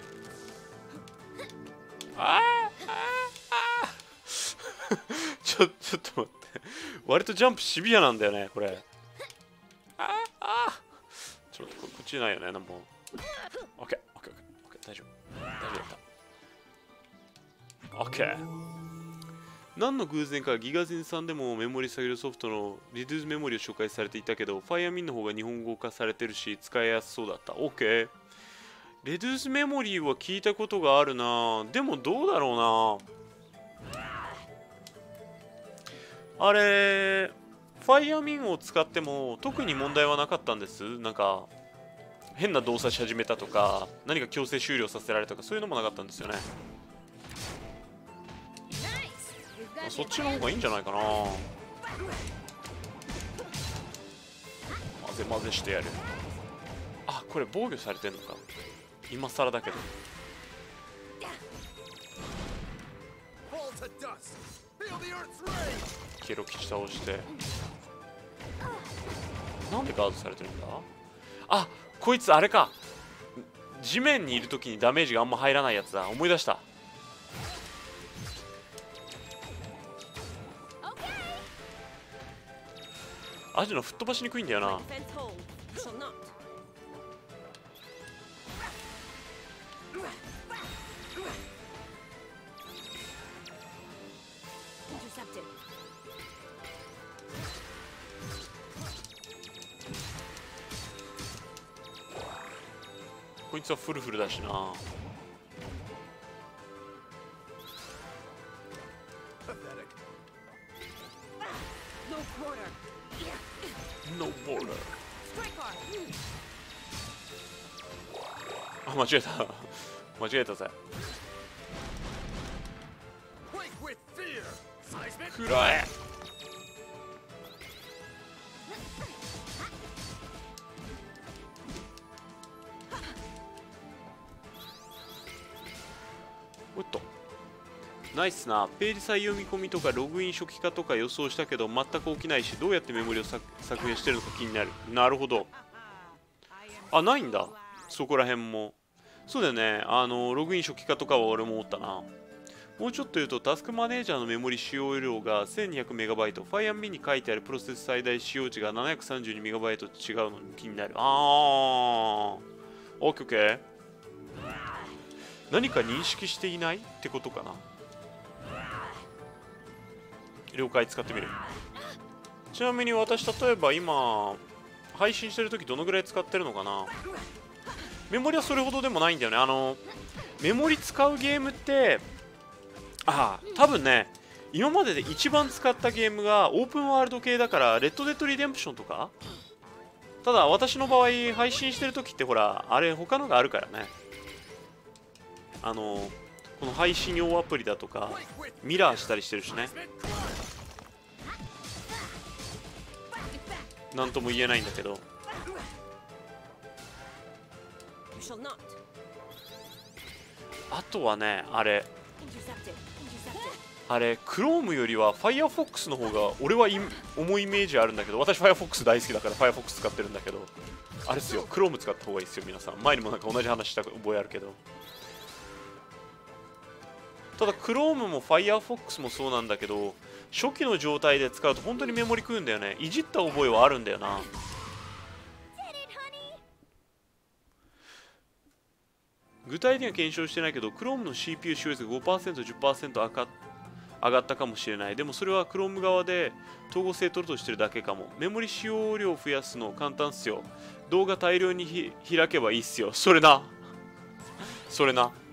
あーあーあーちょちょっと待って、割とジャンプシビアなんだよねこれ。あーあーちょっとこっちないよね、なんも。オッケーオッケーオッケー、大丈夫大丈夫だった。オッケー。何の偶然かギガゼンさんでもメモリ下げるソフトのリデュースメモリを紹介されていたけど、ファイアミンの方が日本語化されてるし使いやすそうだった。 OK。 レデュースメモリーは聞いたことがあるな。でもどうだろうな。あれファイアミンを使っても特に問題はなかったんです。なんか変な動作し始めたとか、何か強制終了させられたとか、そういうのもなかったんですよね。そっちの方がいいんじゃないかな。混ぜ混ぜしてやる。あ、これ防御されてんのか。今更だけど。ケロ吉倒して。なんでガードされてるんだ。あ、こいつあれか。地面にいるときにダメージがあんま入らないやつだ。思い出した。アジの吹っ飛ばしにくいんだよな。こいつはフルフルだしな。ノーボール。あ、間違えた間違えたぜ。くらえ。おっとナイスな。ページ再読み込みとかログイン初期化とか予想したけど全く起きないし、どうやってメモリを削減してるのか気になる。なるほど。あ、ないんだそこら辺も。そうだよね、あのログイン初期化とかは俺も思ったな。もうちょっと言うとタスクマネージャーのメモリ使用量が せんにひゃくメガバイト、ファイアミに書いてあるプロセス最大使用値がななひゃくさんじゅうにメガバイトと違うのに気になる。あー、オッケーオッケー。何か認識していないってことかな。了解、使ってみる。ちなみに私例えば今配信してる時どのぐらい使ってるのかな。メモリはそれほどでもないんだよね。あのメモリ使うゲームって、ああ多分ね、今までで一番使ったゲームがオープンワールド系だから、レッドデッドリデンプションとか。ただ私の場合配信してる時ってほらあれ他のがあるからね。あのこの配信用アプリだとかミラーしたりしてるしね。なんとも言えないんだけど。あとはね、あれあれ Chrome よりは Firefox の方が俺は重いイメージあるんだけど、私 Firefox 大好きだから Firefox 使ってるんだけど、あれっすよ Chrome 使った方がいいっすよ皆さん。前にもなんか同じ話した覚えあるけど。ただ Chrome も Firefox もそうなんだけど、初期の状態で使うと本当にメモリ食うんだよね。いじった覚えはあるんだよな。具体的には検証してないけど Chrome の シーピーユー 使用率が ごパーセント、じゅっパーセント 上が上がったかもしれない。でもそれは Chrome 側で統合性取るとしてるだけかも。メモリ使用量増やすの簡単っすよ。動画大量にひ開けばいいっすよ。それなそれな。おっ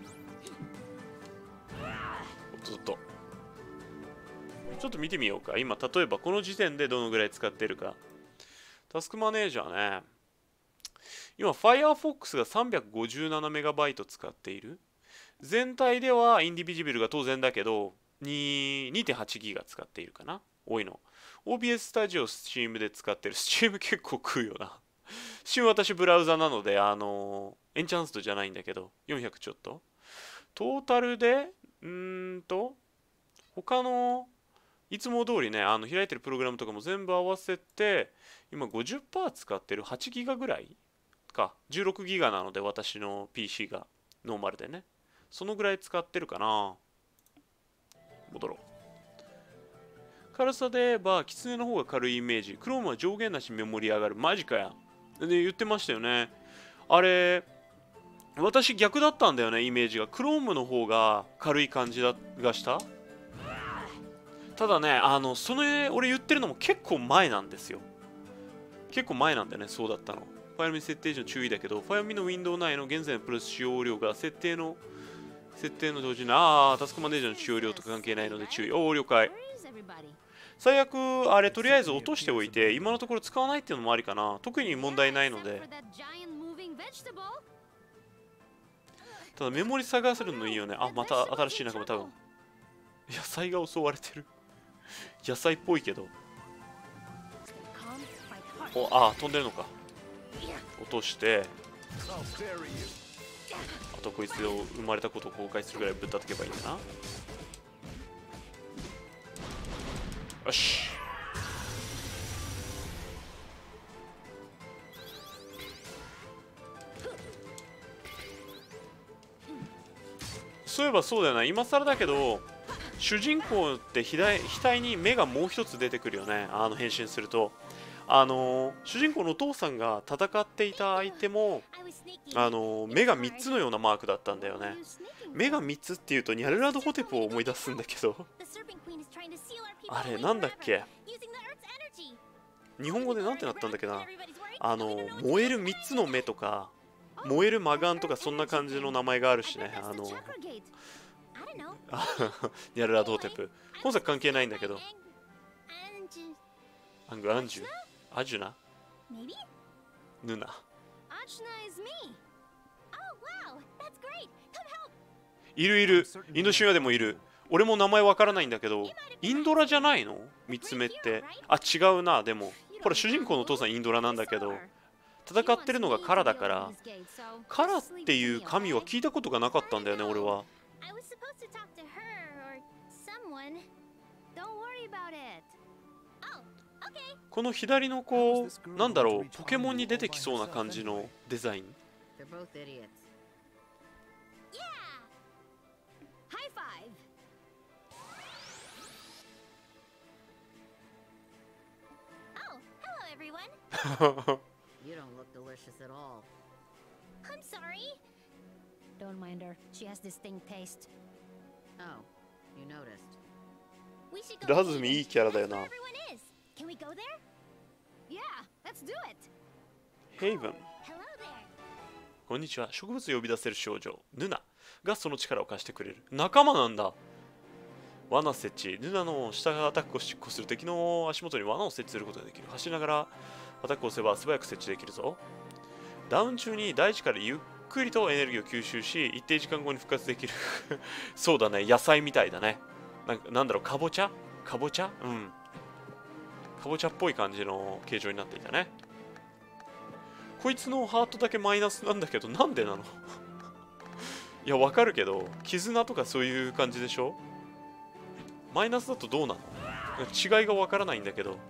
とっと、ちょっと見てみようか。今例えばこの時点でどのぐらい使ってるか。タスクマネージャーね、 今 Firefox が さんびゃくごじゅうななメガバイト 使っている。全体ではインディビジブルが当然だけど にてんはちギガ使っているかな、多いの。 オービーエス スタジオ Steam で使ってる。 Steam 結構食うよな。Steam 私ブラウザなのであのエンチャンストじゃないんだけどよんひゃくちょっと。トータルでうーんと他のいつも通りね、あの開いてるプログラムとかも全部合わせて今 ごじゅっパーセント 使ってる。はちギガぐらいか、じゅうろくギガなので私の ピーシー がノーマルでね、そのぐらい使ってるかな。戻ろう。軽さで言えばキツネの方が軽いイメージ。クロームは上限なしメモリ上がる。マジかや。で言ってましたよね。あれ私逆だったんだよね、イメージが。クロームの方が軽い感じだがした。ただね、あのそれ俺言ってるのも結構前なんですよ。結構前なんだよね、そうだったの。ファイルミ設定時の注意だけど、ファイルミの ウィンドウナイン の現在のプロセス使用量が設定の設定の同時に、ああタスクマネージャーの使用量とか関係ないので注意。おお了解。最悪あれとりあえず落としておいて今のところ使わないっていうのもありかな。特に問題ないので。ただメモリ探せるのいいよね。あ、また新しい仲間。多分野菜が襲われてる。野菜っぽいけど。お、あ、飛んでるのか。落としてあとこいつを生まれたことを公開するぐらいぶったたけばいいんだな。よし。そういえばそうだよな、今更だけど主人公って額額に目がもう一つ出てくるよね、あの変身すると。あのー、主人公のお父さんが戦っていた相手も、あのー、目がみっつのようなマークだったんだよね。目がみっつっていうとニャルラドホテプを思い出すんだけどあれなんだっけ、日本語でなんてなったんだっけな。あのー、燃えるみっつの目とか燃える魔眼とかそんな感じの名前があるしね。あのニャルラドホテプ本作関係ないんだけど、アングアンジュアジュナヌナいるいる。インド神話でもいる。俺も名前わからないんだけど、インドラじゃないの三つ目って。あ、違うな。でもほら主人公のお父さんインドラなんだけど戦ってるのがカラだから、カラっていう神は聞いたことがなかったんだよね俺は。この左の子なんだろう、ポケモンに出てきそうな感じのデザイン。 You don't look delicious at all. I'm sorry. Don't mind her. She has distinct taste. Oh, you noticed. We should go. ラズミいいキャラだよな。 Can we go there? Yeah, let's do it. ヘイブン。 Hello there. こんにちは。植物を呼び出せる少女ヌナがその力を貸してくれる。仲間なんだ。罠設置。ヌナの下アタックを執行する敵の足元に罠を設置することができる。走りながらアタックをすれば素早く設置できるぞ。ダウン中に大地からゆっくりとエネルギーを吸収し一定時間後に復活できる。そうだね、野菜みたいだね。なんかなんだろう、かぼちゃかぼちゃうん。かぼちゃっぽい感じの形状になっていたね。こいつのハートだけマイナスなんだけどなんでなの。いやわかるけど絆とかそういう感じでしょ。マイナスだとどうなの、違いがわからないんだけど。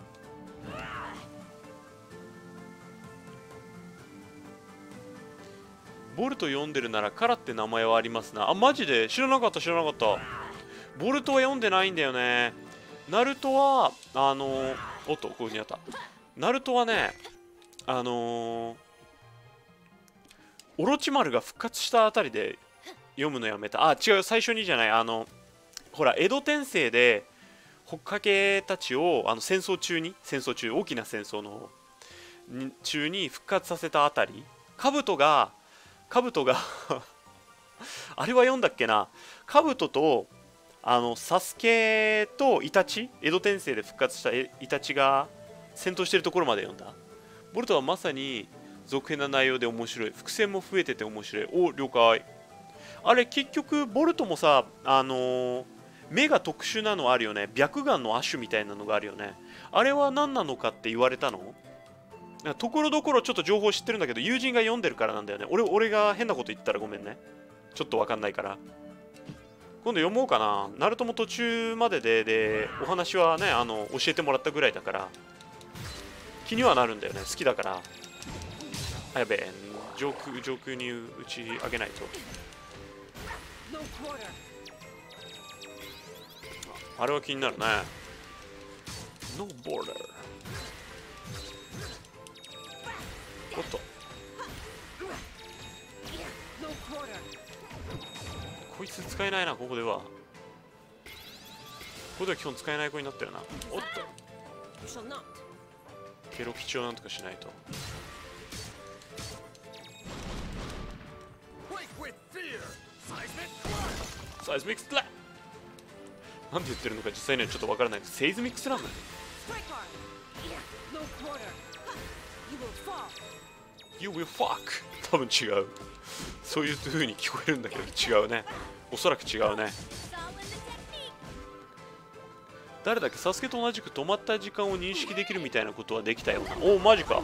ボルト読んでるならカラって名前はありますな。あ、マジで知らなかった知らなかった。ボルトは読んでないんだよね。ナルトはあのー、おっとここにあった。ナルトはねあのー、オロチマルが復活したあたりで読むのやめた。あ、違う、最初にじゃない。あのほら江戸天聖でホッカケたちをあの戦争中に戦争中大きな戦争の中に復活させたあたり、カブトがカブトがあれは読んだっけな。カブトとあのサスケとイタチ、江戸天聖で復活したイタチが戦闘してるところまで読んだ。ボルトはまさに続編な内容で面白い。伏線も増えてて面白い。お、了解。あれ結局ボルトもさ、あのー、目が特殊なのあるよね。白眼の亜種みたいなのがあるよね。あれは何なのかって言われたの？ところどころちょっと情報知ってるんだけど、友人が読んでるからなんだよね。俺俺が変なこと言ったらごめんね。ちょっとわかんないから。今度読もうかな。ナルトも途中までで、で、お話はね、あの、教えてもらったぐらいだから、気にはなるんだよね。好きだから。あ、やべえ。上空、上空に打ち上げないと。あれは気になるね。No border。おっと。こいつ使えないな、ここでは。ここでは基本使えない子になってるな。おっと。ケロ吉をなんとかしないと。サイズミックスラーなんて言ってるのか実際にはちょっとわからないです。セイズミックスラムYou will fuck 多分違う。そういう風に聞こえるんだけど違うね。おそらく違うね。誰だっけ、サスケと同じく止まった時間を認識できるみたいなことはできたような。おお、マジか。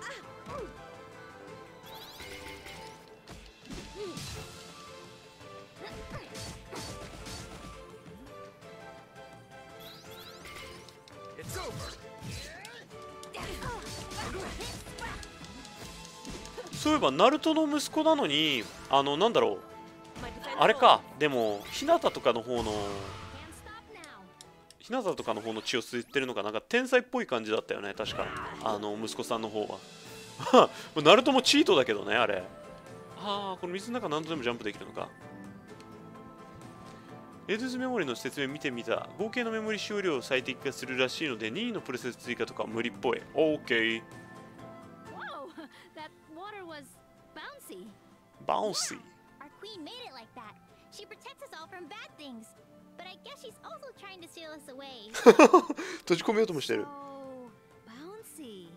そういえばナルトの息子なのに、あのなんだろう、あれか。でも日向とかの方の日向とかの方の血を吸ってるのがなんか天才っぽい感じだったよね、確か。あの息子さんの方はナルトもチートだけどね、あれ。ああ、この水の中何度でもジャンプできるのか。エドゥズメモリの説明見てみた。合計のメモリ使用量を最適化するらしいのでにいのプロセス追加とか無理っぽい。 OK。 Bouncy。 Our queen made it like that. She protects us all from bad things. But I guess she's also trying to steal us away. 閉じ込めようともしてる。 Bouncy.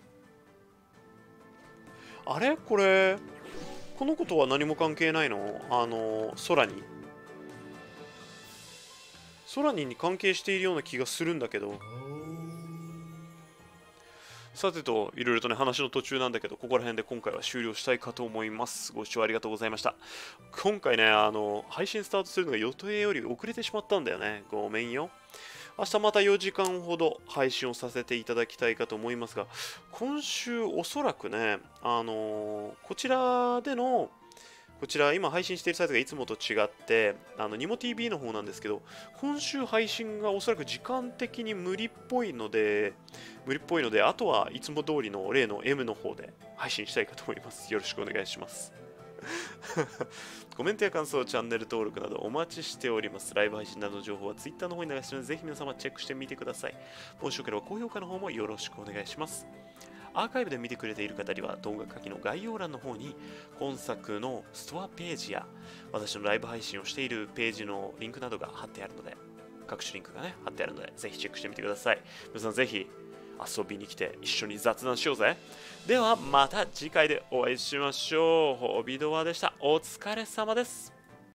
あれこれこの子とは何も関係ないの？あの空に空にに関係しているような気がするんだけど。さてと、いろいろとね、話の途中なんだけど、ここら辺で今回は終了したいかと思います。ご視聴ありがとうございました。今回ね、あの、配信スタートするのが予定より遅れてしまったんだよね。ごめんよ。明日またよじかんほど配信をさせていただきたいかと思いますが、今週おそらくね、あのこちらでの、こちら今配信しているサイトがいつもと違って、あのニモ ティーブイ の方なんですけど、今週配信がおそらく時間的に無理っぽいので、無理っぽいので、あとはいつも通りの例の エム の方で配信したいかと思います。よろしくお願いします。コメントや感想、チャンネル登録などお待ちしております。ライブ配信などの情報は Twitter の方に流しているので、ぜひ皆様チェックしてみてください。もしよければ高評価の方もよろしくお願いします。アーカイブで見てくれている方には動画書きの概要欄の方に今作のストアページや私のライブ配信をしているページのリンクなどが貼ってあるので、各種リンクがね貼ってあるので、ぜひチェックしてみてください。皆さんぜひ遊びに来て一緒に雑談しようぜ。ではまた次回でお会いしましょう。ホビドワでした。お疲れ様です。